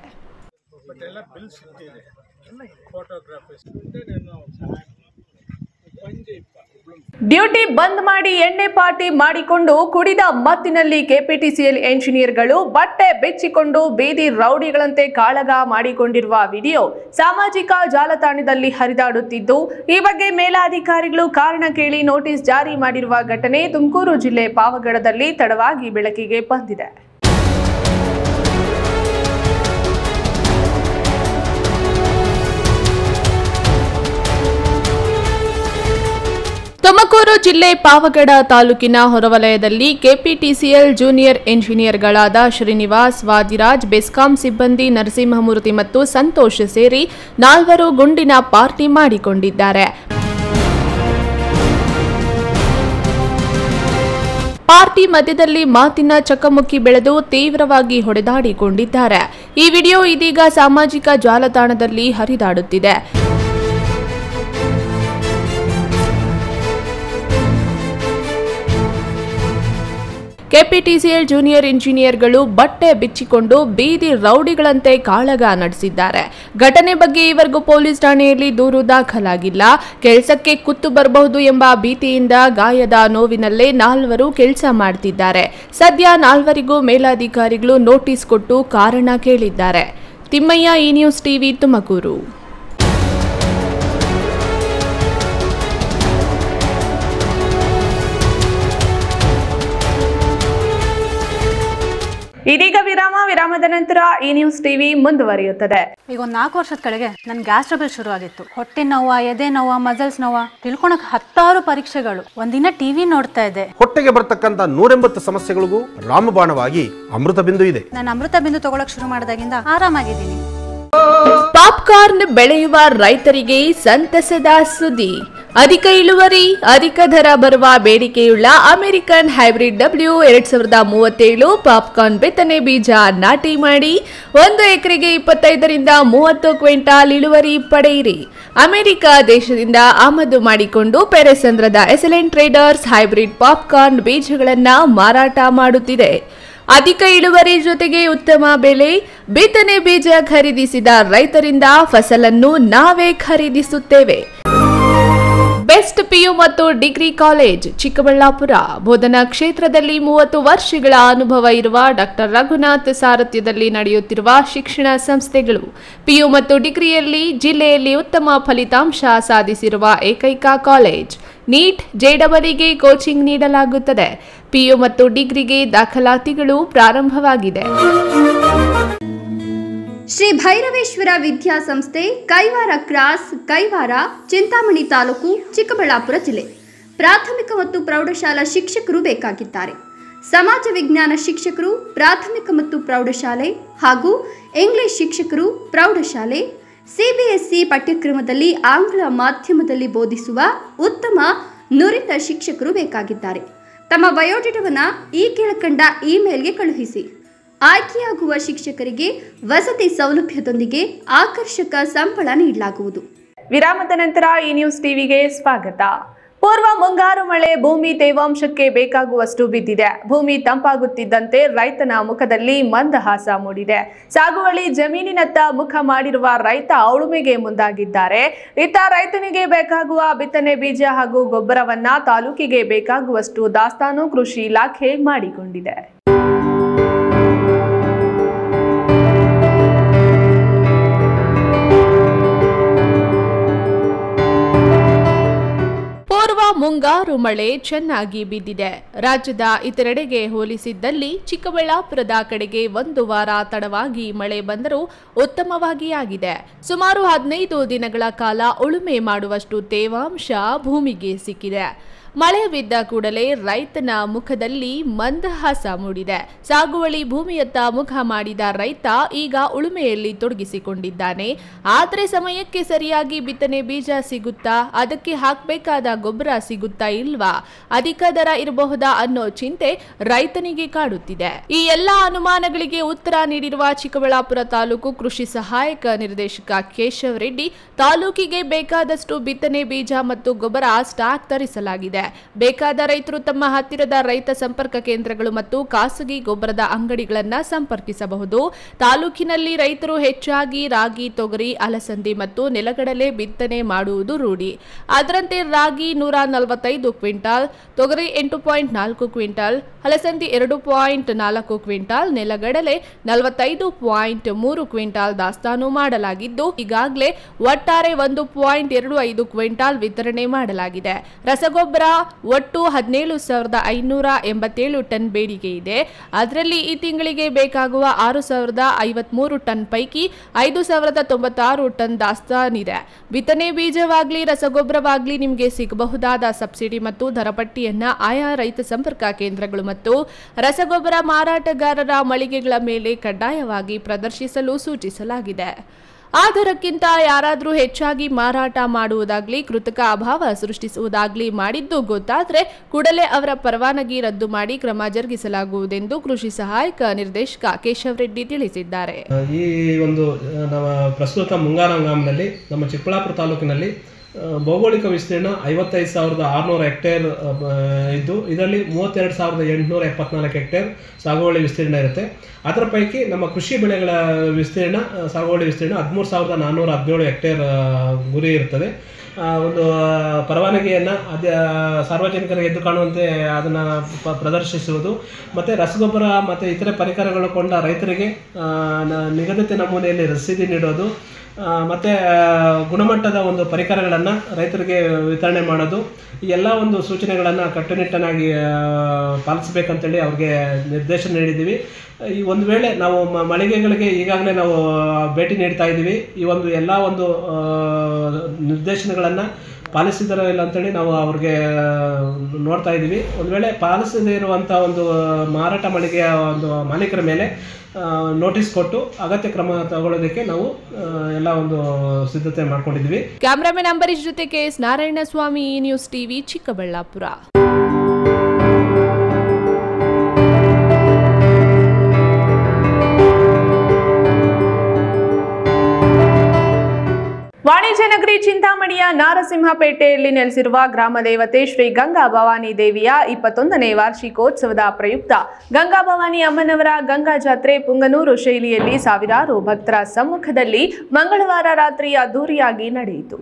Duty ಬಂದ್ ಮಾಡಿ ಎಣ್ಣೆ ಪಾರ್ಟಿ ಮಾಡಿಕೊಂಡು ಕುಡಿದ ಮತ್ತಿನಲ್ಲಿ ಕೆಪಿಟಿಸಿಎಲ್ ಎಂಜಿನಿಯರ್ಗಳು ಬಟ್ಟೆ ಬೆಚ್ಚಿಕೊಂಡು ಬೀದಿ ರೌಡಿಗಳಂತೆ ಕಾಳಗ ಮಾಡಿಕೊಂಡಿರುವ ವಿಡಿಯೋ ಸಾಮಾಜಿಕ ಜಾಲತಾಣದಲ್ಲಿ ಹರಿದಾಡುತ್ತಿದ್ದು, ಈ ಬಗ್ಗೆ ಮೇಲಾಧಿಕಾರಿಗಳು ಕಾರಣ ಕೇಳಿ ನೋಟಿಸ್ ಜಾರಿ ಮಾಡಿರುವ ಘಟನೆ ತುಮಕೂರು ಜಿಲ್ಲೆ ಪಾವಗಡದಲ್ಲಿ ತಡವಾಗಿ ಬೆಳಕಿಗೆ ಬಂದಿದೆ. ತುಮಕೂರು ಜಿಲ್ಲೆ ಪಾವಗಡ ತಾಲೂಕಿನ ಹೊರವಲಯದಲ್ಲಿ ಕೆಪಿಟಿಸಿಎಲ್ ಜೂನಿಯರ್ ಎಂಜಿನಿಯರ್ಗಳಾದ ಶ್ರೀನಿವಾಸ್, ವಾದಿರಾಜ್, ಬೆಸ್ಕಾಂ ಸಿಬ್ಬಂದಿ ನರಸಿಂಹಮೂರ್ತಿ ಮತ್ತು ಸಂತೋಷ್ ಸೇರಿ ನಾಲ್ವರು ಗುಂಡಿನ ಪಾರ್ಟಿ ಮಾಡಿಕೊಂಡಿದ್ದಾರೆ. ಪಾರ್ಟಿ ಮಧ್ಯದಲ್ಲಿ ಮಾತಿನ ಚಕಮಕಿ ಬೆಳೆದು ತೀವ್ರವಾಗಿ ಹೊಡೆದಾಡಿಕೊಂಡಿದ್ದಾರೆ. ಈ ವಿಡಿಯೋ ಇದೀಗ ಸಾಮಾಜಿಕ ಜಾಲತಾಣದಲ್ಲಿ ಹರಿದಾಡುತ್ತಿದೆ. ಕೆಪಿಟಿಸಿಎಲ್ ಜೂನಿಯರ್ ಇಂಜಿನಿಯರ್ಗಳು ಬಟ್ಟೆ ಬಿಚ್ಚಿಕೊಂಡು ಬೀದಿ ರೌಡಿಗಳಂತೆ ಕಾಳಗ ನಡೆಸಿದ್ದಾರೆ. ಘಟನೆ ಬಗ್ಗೆ ಈವರೆಗೂ ಪೊಲೀಸ್ ಠಾಣೆಯಲ್ಲಿ ದೂರು ದಾಖಲಾಗಿಲ್ಲ. ಕೆಲಸಕ್ಕೆ ಕುತ್ತು ಬರಬಹುದು ಎಂಬ ಭೀತಿಯಿಂದ ಗಾಯದ ನೋವಿನಲ್ಲೇ ನಾಲ್ವರು ಕೆಲಸ ಮಾಡ್ತಿದ್ದಾರೆ. ಸದ್ಯ ನಾಲ್ವರಿಗೂ ಮೇಲಾಧಿಕಾರಿಗಳು ನೋಟಿಸ್ ಕೊಟ್ಟು ಕಾರಣ ಕೇಳಿದ್ದಾರೆ. ತಿಮ್ಮಯ್ಯ, ಈ ನ್ಯೂಸ್ ಟಿವಿ, ತುಮಕೂರು. ಇದೀಗ ವಿರಾಮ. ವಿರಾಮದ ನಂತರ ಈ ನ್ಯೂಸ್ ಟಿವಿ ಮುಂದುವರಿಯುತ್ತದೆ. ಈಗ ಒಂದು ನಾಲ್ಕು ವರ್ಷದ ಕೆಳಗೆ ನನ್ ಗ್ಯಾಸ್ ಟ್ರಬಲ್ ಶುರು ಆಗಿತ್ತು. ಹೊಟ್ಟೆ ನೋವ, ಎದೆ ನೋವ, ಮಸಲ್ಸ್ ನೋವ, ತಿಳ್ಕೊಳಕ್ ಹತ್ತಾರು ಪರೀಕ್ಷೆಗಳು. ಒಂದಿನ ಟಿವಿ ನೋಡ್ತಾ ಇದ್ದೆ. ಹೊಟ್ಟೆಗೆ ಬರ್ತಕ್ಕಂತ ನೂರೆಂಬತ್ತು ಸಮಸ್ಯೆಗಳಿಗೂ ರಾಮಬಾಣವಾಗಿ ಅಮೃತ ಬಿಂದು ಇದೆ. ನಾನು ಅಮೃತ ಬಿಂದು ತಗೊಳಕ್ ಶುರು ಮಾಡಿದಾಗಿಂದ ಆರಾಮಾಗಿದ್ದೀನಿ. ಪಾಪ್ಕಾರ್ನ್ ಬೆಳೆಯುವ ರೈತರಿಗೆ ಸಂತಸದ ಸುದ್ದಿ. ಅಧಿಕ ಇಳುವರಿ, ಅಧಿಕ ದರ ಬರುವ ಬೇಡಿಕೆಯುಳ್ಳ ಅಮೆರಿಕನ್ ಹೈಬ್ರಿಡ್ ಡಬ್ಲ್ಯೂ ಎರಡ್ ಸಾವಿರದ ಮೂವತ್ತೇಳು ಪಾಪ್ಕಾರ್ನ್ ಬಿತ್ತನೆ ಬೀಜ ನಾಟಿ ಮಾಡಿ ಒಂದು ಎಕರೆಗೆ ಇಪ್ಪತ್ತೈದರಿಂದ ಮೂವತ್ತು ಕ್ವಿಂಟಾಲ್ ಇಳುವರಿ ಪಡೆಯಿರಿ. ಅಮೆರಿಕ ದೇಶದಿಂದ ಆಮದು ಮಾಡಿಕೊಂಡು ಪೆರೆಸಂದ್ರದ ಎಸಲೆಂಟ್ ಟ್ರೇಡರ್ಸ್ ಹೈಬ್ರಿಡ್ ಪಾಪ್ಕಾರ್ನ್ ಬೀಜಗಳನ್ನು ಮಾರಾಟ ಮಾಡುತ್ತಿದೆ. ಅಧಿಕ ಇಳುವರಿ ಜೊತೆಗೆ ಉತ್ತಮ ಬೆಲೆ, ಬಿತ್ತನೆ ಬೀಜ ಖರೀದಿಸಿದ ರೈತರಿಂದ ಫಸಲನ್ನು ನಾವೇ ಖರೀದಿಸುತ್ತೇವೆ. ಬೆಸ್ಟ್ ಪಿಯು ಮತ್ತು ಡಿಗ್ರಿ ಕಾಲೇಜ್ ಚಿಕ್ಕಬಳ್ಳಾಪುರ. ಬೋಧನಾ ಕ್ಷೇತ್ರದಲ್ಲಿ ಮೂವತ್ತು ವರ್ಷಗಳ ಅನುಭವ ಇರುವ ಡಾಕ್ಟರ್ ರಘುನಾಥ್ ಸಾರಥ್ಯದಲ್ಲಿ ನಡೆಯುತ್ತಿರುವ ಶಿಕ್ಷಣ ಸಂಸ್ಥೆಗಳು. ಪಿಯು ಮತ್ತು ಡಿಗ್ರಿಯಲ್ಲಿ ಜಿಲ್ಲೆಯಲ್ಲಿ ಉತ್ತಮ ಫಲಿತಾಂಶ ಸಾಧಿಸಿರುವ ಏಕೈಕ ಕಾಲೇಜ್. ನೀಟ್, ಜೆಡಬ್ಲ್ಯೂಗೆ ಕೋಚಿಂಗ್ ನೀಡಲಾಗುತ್ತದೆ. ಪಿಯು ಮತ್ತು ಡಿಗ್ರಿಗೆ ದಾಖಲಾತಿಗಳು ಪ್ರಾರಂಭವಾಗಿದೆ. ಶ್ರೀ ಭೈರವೇಶ್ವರ ವಿದ್ಯಾಸಂಸ್ಥೆ, ಕೈವಾರ ಕ್ರಾಸ್, ಕೈವಾರ, ಚಿಂತಾಮಣಿ ತಾಲೂಕು, ಚಿಕ್ಕಬಳ್ಳಾಪುರ ಜಿಲ್ಲೆ. ಪ್ರಾಥಮಿಕ ಮತ್ತು ಪ್ರೌಢಶಾಲಾ ಶಿಕ್ಷಕರು ಬೇಕಾಗಿದ್ದಾರೆ. ಸಮಾಜ ವಿಜ್ಞಾನ ಶಿಕ್ಷಕರು, ಪ್ರಾಥಮಿಕ ಮತ್ತು ಪ್ರೌಢಶಾಲೆ ಹಾಗೂ ಇಂಗ್ಲಿಷ್ ಶಿಕ್ಷಕರು, ಪ್ರೌಢಶಾಲೆ, ಸಿಬಿಎಸ್ಇ ಪಠ್ಯಕ್ರಮದಲ್ಲಿ ಆಂಗ್ಲ ಮಾಧ್ಯಮದಲ್ಲಿ ಬೋಧಿಸುವ ಉತ್ತಮ ನುರಿತ ಶಿಕ್ಷಕರು ಬೇಕಾಗಿದ್ದಾರೆ. ತಮ್ಮ ಬಯೋಡೇಟಾವನ್ನು ಈ ಕೆಳಕಂಡ ಇಮೇಲ್ಗೆ ಕಳುಹಿಸಿ. ಆಯ್ಕೆಯಾಗುವ ಶಿಕ್ಷಕರಿಗೆ ವಸತಿ ಸೌಲಭ್ಯದೊಂದಿಗೆ ಆಕರ್ಷಕ ಸಂಬಳ ನೀಡಲಾಗುವುದು. ವಿರಾಮದ ನಂತರ ಈ ನ್ಯೂಸ್ ಟಿವಿಗೆ ಸ್ವಾಗತ. ಪೂರ್ವ ಮುಂಗಾರು ಮಳೆ ಭೂಮಿ ತೇವಾಂಶಕ್ಕೆ ಬೇಕಾಗುವಷ್ಟು ಬಿದ್ದಿದೆ. ಭೂಮಿ ತಂಪಾಗುತ್ತಿದ್ದಂತೆ ರೈತನ ಮುಖದಲ್ಲಿ ಮಂದಹಾಸ ಮೂಡಿದೆ. ಸಾಗುವಳಿ ಜಮೀನಿನತ್ತ ಮುಖ ಮಾಡಿರುವ ರೈತ ಉಳುಮೆಗೆ ಮುಂದಾಗಿದ್ದಾರೆ. ಇತ್ತ ರೈತನಿಗೆ ಬೇಕಾಗುವ ಬಿತ್ತನೆ ಬೀಜ ಹಾಗೂ ಗೊಬ್ಬರವನ್ನ ತಾಲೂಕಿಗೆ ಬೇಕಾಗುವಷ್ಟು ದಾಸ್ತಾನು ಕೃಷಿ ಇಲಾಖೆ ಮಾಡಿಕೊಂಡಿದೆ. ಪೂರ್ವ ಮುಂಗಾರು ಮಳೆ ಚೆನ್ನಾಗಿ ಬಿದ್ದಿದೆ. ರಾಜ್ಯದ ಇತರೆಡೆಗೆ ಹೋಲಿಸಿದ್ದಲ್ಲಿ ಚಿಕ್ಕಬಳ್ಳಾಪುರದ ಕಡೆಗೆ ಒಂದು ವಾರ ತಡವಾಗಿ ಮಳೆ ಬಂದರೂ ಉತ್ತಮವಾಗಿ ಆಗಿದೆ. ಸುಮಾರು ಹದಿನೈದು ದಿನಗಳ ಕಾಲ ಉಳುಮೆ ಮಾಡುವಷ್ಟು ತೇವಾಂಶ ಭೂಮಿಗೆ ಸಿಕ್ಕಿದೆ. ಮಳೆ ಬಿದ್ದ ಕೂಡಲೇ ರೈತನ ಮುಖದಲ್ಲಿ ಮಂದಹಾಸ ಮೂಡಿದೆ. ಸಾಗುವಳಿ ಭೂಮಿಯತ್ತ ಮುಖ ಮಾಡಿದ ರೈತ ಈಗ ಉಳುಮೆಯಲ್ಲಿ ತೊಡಗಿಸಿಕೊಂಡಿದ್ದಾನೆ. ಆದರೆ ಸಮಯಕ್ಕೆ ಸರಿಯಾಗಿ ಬಿತ್ತನೆ ಬೀಜ ಸಿಗುತ್ತಾ, ಅದಕ್ಕೆ ಹಾಕಬೇಕಾದ ಗೊಬ್ಬರ ಸಿಗುತ್ತಾ ಇಲ್ವಾ, ಅಧಿಕ ದರ ಇರಬಹುದಾ ಅನ್ನೋ ಚಿಂತೆ ರೈತನಿಗೆ ಕಾಡುತ್ತಿದೆ. ಈ ಎಲ್ಲಾ ಅನುಮಾನಗಳಿಗೆ ಉತ್ತರ ನೀಡಿರುವ ಚಿಕ್ಕಬಳ್ಳಾಪುರ ತಾಲೂಕು ಕೃಷಿ ಸಹಾಯಕ ನಿರ್ದೇಶಕ ಕೇಶವ ರೆಡ್ಡಿ, ತಾಲೂಕಿಗೆ ಬೇಕಾದಷ್ಟು ಬಿತ್ತನೆ ಬೀಜ ಮತ್ತು ಗೊಬ್ಬರ ಸ್ಟಾಕ್ ತರಿಸಲಾಗಿದೆ. ಬೇಕಾದ ರೈತರು ತಮ್ಮ ಹತ್ತಿರದ ರೈತ ಸಂಪರ್ಕ ಕೇಂದ್ರಗಳು ಮತ್ತು ಖಾಸಗಿ ಗೊಬ್ಬರದ ಅಂಗಡಿಗಳನ್ನ ಸಂಪರ್ಕಿಸಬಹುದು. ತಾಲೂಕಿನಲ್ಲಿ ರೈತರು ಹೆಚ್ಚಾಗಿ ರಾಗಿ, ತೊಗರಿ, ಅಲಸಂದಿ ಮತ್ತು ನೆಲಗಡಲೆ ಬಿತ್ತನೆ ಮಾಡುವುದು ರೂಢಿ. ಅದರಂತೆ ರಾಗಿ ನೂರ ನಲವತ್ತೈದು ಕ್ವಿಂಟಾಲ್, ತೊಗರಿ ಎಂಟು ಪಾಯಿಂಟ್ ನಾಲ್ಕು ಕ್ವಿಂಟಾಲ್, ಅಲಸಂದಿ ಎರಡು ಪಾಯಿಂಟ್ ನಾಲ್ಕು ಕ್ವಿಂಟಾಲ್, ನೆಲಗಡಲೆ ನಲವತ್ತೈದು ಪಾಯಿಂಟ್ ಮೂರು ಕ್ವಿಂಟಾಲ್ ದಾಸ್ತಾನು ಮಾಡಲಾಗಿದ್ದು, ಈಗಾಗಲೇ ಒಟ್ಟಾರೆ ಒಂದು ಪಾಯಿಂಟ್ ಎರಡು ಐದು ಕ್ವಿಂಟಾಲ್ ವಿತರಣೆ ಮಾಡಲಾಗಿದೆ. ರಸಗೊಬ್ಬರ ಒಟ್ಟು ಹದಿನೇಳು ಸಾವಿರದ ಐನೂರ ಎಂಬತ್ತೇಳು ಟನ್ ಬೇಡಿಕೆ ಇದೆ. ಅದರಲ್ಲಿ ಈ ತಿಂಗಳಿಗೆ ಬೇಕಾಗುವ ಆರು ಸಾವಿರದ ಐವತ್ಮೂರು ಟನ್ ಪೈಕಿ ಐದು ಸಾವಿರದ ತೊಂಬತ್ತಾರು ಟನ್ ದಾಸ್ತಾನಿದೆ. ಬಿತ್ತನೆ ಬೀಜವಾಗ್ಲಿ ರಸಗೊಬ್ಬರವಾಗ್ಲಿ ನಿಮಗೆ ಸಿಗಬಹುದಾದ ಸಬ್ಸಿಡಿ ಮತ್ತು ದರಪಟ್ಟಿಯನ್ನ ಆಯಾ ರೈತ ಸಂಪರ್ಕ ಕೇಂದ್ರಗಳು ಮತ್ತು ರಸಗೊಬ್ಬರ ಮಾರಾಟಗಾರರ ಮಳಿಗೆಗಳ ಮೇಲೆ ಕಡ್ಡಾಯವಾಗಿ ಪ್ರದರ್ಶಿಸಲು ಸೂಚಿಸಲಾಗಿದೆ. ಆ ದರಕ್ಕಿಂತ ಯಾರಾದರೂ ಹೆಚ್ಚಾಗಿ ಮಾರಾಟ ಮಾಡುವುದಾಗ್ಲಿ, ಕೃತಕ ಅಭಾವ ಸೃಷ್ಟಿಸುವುದಾಗ್ಲಿ ಮಾಡಿದ್ದು ಗೊತ್ತಾದರೆ ಕೂಡಲೇ ಅವರ ಪರವಾನಗಿ ರದ್ದು ಮಾಡಿ ಕ್ರಮ ಜರುಗಿಸಲಾಗುವುದೆಂದು ಕೃಷಿ ಸಹಾಯಕ ನಿರ್ದೇಶಕ ಕೇಶವ ರೆಡ್ಡಿ ತಿಳಿಸಿದ್ದಾರೆ. ಈ ಒಂದು ನಮ್ಮ ಪ್ರಸ್ತುತ ಮುಂಗಾರು ಹಂಗಾಮಿನಲ್ಲಿ ನಮ್ಮ ಚಿಕ್ಕಬಳ್ಳಾಪುರ ತಾಲೂಕಿನಲ್ಲಿ ಭೌಗೋಳಿಕ ವಿಸ್ತೀರ್ಣ ಐವತ್ತೈದು ಸಾವಿರದ ಆರುನೂರು ಹೆಕ್ಟೇರ್ ಇದ್ದು, ಇದರಲ್ಲಿ ಮೂವತ್ತೆರಡು ಸಾವಿರದ ಎಂಟುನೂರ ಎಪ್ಪತ್ನಾಲ್ಕು ಹೆಕ್ಟೇರ್ ಸಾಗುವಳಿ ವಿಸ್ತೀರ್ಣ ಇರುತ್ತೆ. ಅದರ ಪೈಕಿ ನಮ್ಮ ಕೃಷಿ ಬೆಳೆಗಳ ವಿಸ್ತೀರ್ಣ ಸಾಗುವಳಿ ವಿಸ್ತೀರ್ಣ ಹದಿಮೂರು ಸಾವಿರದ ನಾನ್ನೂರ ಹದಿನೇಳು ಹೆಕ್ಟೇರ್ ಗುರಿ ಇರ್ತದೆ. ಒಂದು ಪರವಾನಗಿಯನ್ನು ಅದೇ ಸಾರ್ವಜನಿಕರಿಗೆ ಎದ್ದು ಕಾಣುವಂತೆ ಅದನ್ನು ಪ್ರದರ್ಶಿಸುವುದು ಮತ್ತು ರಸಗೊಬ್ಬರ ಮತ್ತು ಇತರೆ ಪರಿಕರಗಳು ಕೊಂಡ ರೈತರಿಗೆ ನಿಗದಿತ ನಮೂನೆಯಲ್ಲಿ ರಸೀದಿ ನೀಡೋದು ಮತ್ತು ಗುಣಮಟ್ಟದ ಒಂದು ಪರಿಕರಗಳನ್ನು ರೈತರಿಗೆ ವಿತರಣೆ ಮಾಡೋದು, ಈ ಎಲ್ಲ ಒಂದು ಸೂಚನೆಗಳನ್ನು ಕಟ್ಟುನಿಟ್ಟನಾಗಿ ಪಾಲಿಸಬೇಕಂತೇಳಿ ಅವ್ರಿಗೆ ನಿರ್ದೇಶನ ನೀಡಿದ್ದೀವಿ. ಈ ಒಂದು ವೇಳೆ ನಾವು ಮಳಿಗೆಗಳಿಗೆ ಈಗಾಗಲೇ ನಾವು ಭೇಟಿ ನೀಡ್ತಾ ಇದ್ದೀವಿ. ಈ ಒಂದು ಎಲ್ಲ ಒಂದು ನಿರ್ದೇಶನಗಳನ್ನು ಪಾಲಿಸಿದಾರೋ ಇಲ್ಲ ಅಂತೇಳಿ ನಾವು ಅವ್ರಿಗೆ ನೋಡ್ತಾ ಇದ್ದೀವಿ. ಒಂದು ವೇಳೆ ಪಾಲಿಸದೇ ಇರುವಂಥ ಒಂದು ಮಾರಾಟ ಮಳಿಗೆಯ ಒಂದು ಮಾಲೀಕರ ಮೇಲೆ ನೋಟಿಸ್ ಕೊಟ್ಟು ಅಗತ್ಯ ಕ್ರಮ ತಗೊಳ್ಳೋದಕ್ಕೆ ನಾವು ಎಲ್ಲ ಒಂದು ಸಿದ್ಧತೆ ಮಾಡ್ಕೊಂಡಿದ್ವಿ. ಕ್ಯಾಮರಾಮನ್ ಅಂಬರೀಶ್ ಜೊತೆ K S Narayanaswamy, news TV, Chikkaballapur. ವಾಣಿಜ್ಯ ನಗರಿ ಚಿಂತಾಮಣಿಯ ನಾರಸಿಂಹಪೇಟೆಯಲ್ಲಿ ನೆಲೆಸಿರುವ ಗ್ರಾಮ ದೇವತೆ ಶ್ರೀ ಗಂಗಾ ಭವಾನಿ ದೇವಿಯ ಇಪ್ಪತ್ತೊಂದನೇ ವಾರ್ಷಿಕೋತ್ಸವದ ಪ್ರಯುಕ್ತ ಗಂಗಾ ಭವಾನಿ ಅಮ್ಮನವರ ಗಂಗಾ ಜಾತ್ರೆ ಪುಂಗನೂರು ಶೈಲಿಯಲ್ಲಿ ಸಾವಿರಾರು ಭಕ್ತರ ಸಮ್ಮುಖದಲ್ಲಿ ಮಂಗಳವಾರ ರಾತ್ರಿ ಅದ್ದೂರಿಯಾಗಿ ನಡೆಯಿತು.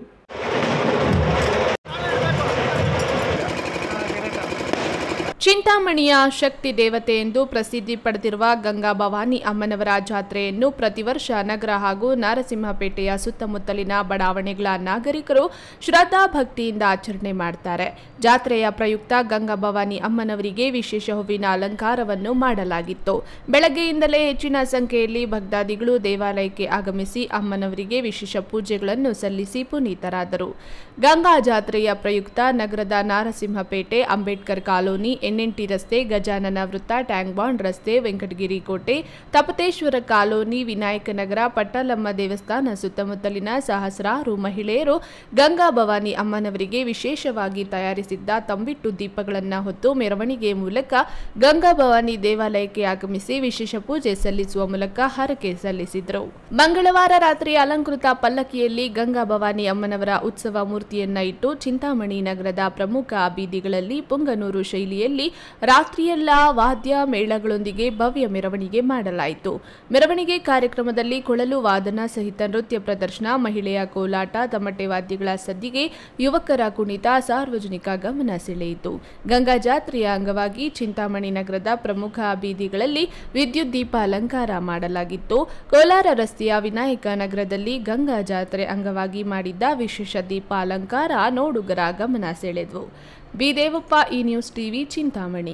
ಚಿಂತಾಮಣಿಯ ಶಕ್ತಿ ದೇವತೆ ಎಂದು ಪ್ರಸಿದ್ಧಿ ಪಡೆದಿರುವ ಗಂಗಾ ಭವಾನಿ ಅಮ್ಮನವರ ಜಾತ್ರೆಯನ್ನು ಪ್ರತಿ ವರ್ಷ ನಗರ ಹಾಗೂ ನರಸಿಂಹಪೇಟೆಯ ಸುತ್ತಮುತ್ತಲಿನ ಬಡಾವಣೆಗಳ ನಾಗರಿಕರು ಶ್ರದ್ಧಾ ಭಕ್ತಿಯಿಂದ ಆಚರಣೆ ಮಾಡುತ್ತಾರೆ. ಜಾತ್ರೆಯ ಪ್ರಯುಕ್ತ ಗಂಗಾ ಭವಾನಿ ಅಮ್ಮನವರಿಗೆ ವಿಶೇಷ ಹೂವಿನ ಅಲಂಕಾರವನ್ನು ಮಾಡಲಾಗಿತ್ತು. ಬೆಳಗ್ಗೆಯಿಂದಲೇ ಹೆಚ್ಚಿನ ಸಂಖ್ಯೆಯಲ್ಲಿ ಭಕ್ತಾದಿಗಳು ದೇವಾಲಯಕ್ಕೆ ಆಗಮಿಸಿ ಅಮ್ಮನವರಿಗೆ ವಿಶೇಷ ಪೂಜೆಗಳನ್ನು ಸಲ್ಲಿಸಿ ಪುನೀತರಾದರು. ಗಂಗಾ ಜಾತ್ರೆಯ ಪ್ರಯುಕ್ತ ನಗರದ ನರಸಿಂಹಪೇಟೆ, ಅಂಬೇಡ್ಕರ್ ಕಾಲೋನಿ, ಎನ್ಎನ್ಟಿ ರಸ್ತೆ, ಗಜಾನನ ವೃತ್ತ, ಟ್ಯಾಂಕ್ ಬಾಂಡ್ ರಸ್ತೆ, ವೆಂಕಟಗಿರಿ ಕೋಟೆ, ತಪತೇಶ್ವರ ಕಾಲೋನಿ, ವಿನಾಯಕ ನಗರ, ಪಟ್ಟಲಮ್ಮ ದೇವಸ್ಥಾನ ಸುತ್ತಮುತ್ತಲಿನ ಸಹಸ್ರಾರು ಮಹಿಳೆಯರು ಗಂಗಾ ಭವಾನಿ ಅಮ್ಮನವರಿಗೆ ವಿಶೇಷವಾಗಿ ತಯಾರಿಸಿದ್ದ ತಂಬಿಟ್ಟು ದೀಪಗಳನ್ನು ಹೊತ್ತು ಮೆರವಣಿಗೆ ಮೂಲಕ ಗಂಗಾ ಭವಾನಿ ದೇವಾಲಯಕ್ಕೆ ಆಗಮಿಸಿ ವಿಶೇಷ ಪೂಜೆ ಸಲ್ಲಿಸುವ ಮೂಲಕ ಹರಕೆ ಸಲ್ಲಿಸಿದರು. ಮಂಗಳವಾರ ರಾತ್ರಿ ಅಲಂಕೃತ ಪಲ್ಲಕ್ಕಿಯಲ್ಲಿ ಗಂಗಾ ಭವಾನಿ ಅಮ್ಮನವರ ಉತ್ಸವ ಮೂರ್ತಿಯನ್ನ ಇಟ್ಟು ಚಿಂತಾಮಣಿ ನಗರದ ಪ್ರಮುಖ ಬೀದಿಗಳಲ್ಲಿ ಪುಂಗನೂರು ಶೈಲಿಯಲ್ಲಿ ರಾತ್ರಿಯೆಲ್ಲ ವಾದ್ಯ ಮೇಳಗಳೊಂದಿಗೆ ಭವ್ಯ ಮೆರವಣಿಗೆ ಮಾಡಲಾಯಿತು. ಮೆರವಣಿಗೆ ಕಾರ್ಯಕ್ರಮದಲ್ಲಿ ಕೊಳಲು ವಾದನ ಸಹಿತ ನೃತ್ಯ ಪ್ರದರ್ಶನ, ಮಹಿಳೆಯ ಕೋಲಾಟ, ತಮಟೆ ವಾದ್ಯಗಳ ಸದ್ದಿಗೆ ಯುವಕರ ಕುಣಿತ ಸಾರ್ವಜನಿಕ ಗಮನ ಸೆಳೆಯಿತು. ಗಂಗಾ ಜಾತ್ರೆಯ ಅಂಗವಾಗಿ ಚಿಂತಾಮಣಿ ನಗರದ ಪ್ರಮುಖ ಬೀದಿಗಳಲ್ಲಿ ವಿದ್ಯುತ್ ದೀಪ ಅಲಂಕಾರ ಮಾಡಲಾಗಿತ್ತು. ಕೋಲಾರ ರಸ್ತೆಯ ವಿನಾಯಕ ನಗರದಲ್ಲಿ ಗಂಗಾ ಜಾತ್ರೆ ಅಂಗವಾಗಿ ಮಾಡಿದ್ದ ವಿಶೇಷ ದೀಪ ಅಲಂಕಾರ ನೋಡುಗರ ಗಮನ ಸೆಳೆದವು. ಬಿ ದೇವಪ್ಪ, ಈ ನ್ಯೂಸ್ ಟಿವಿ, ಚಿಂತಾಮಣಿ.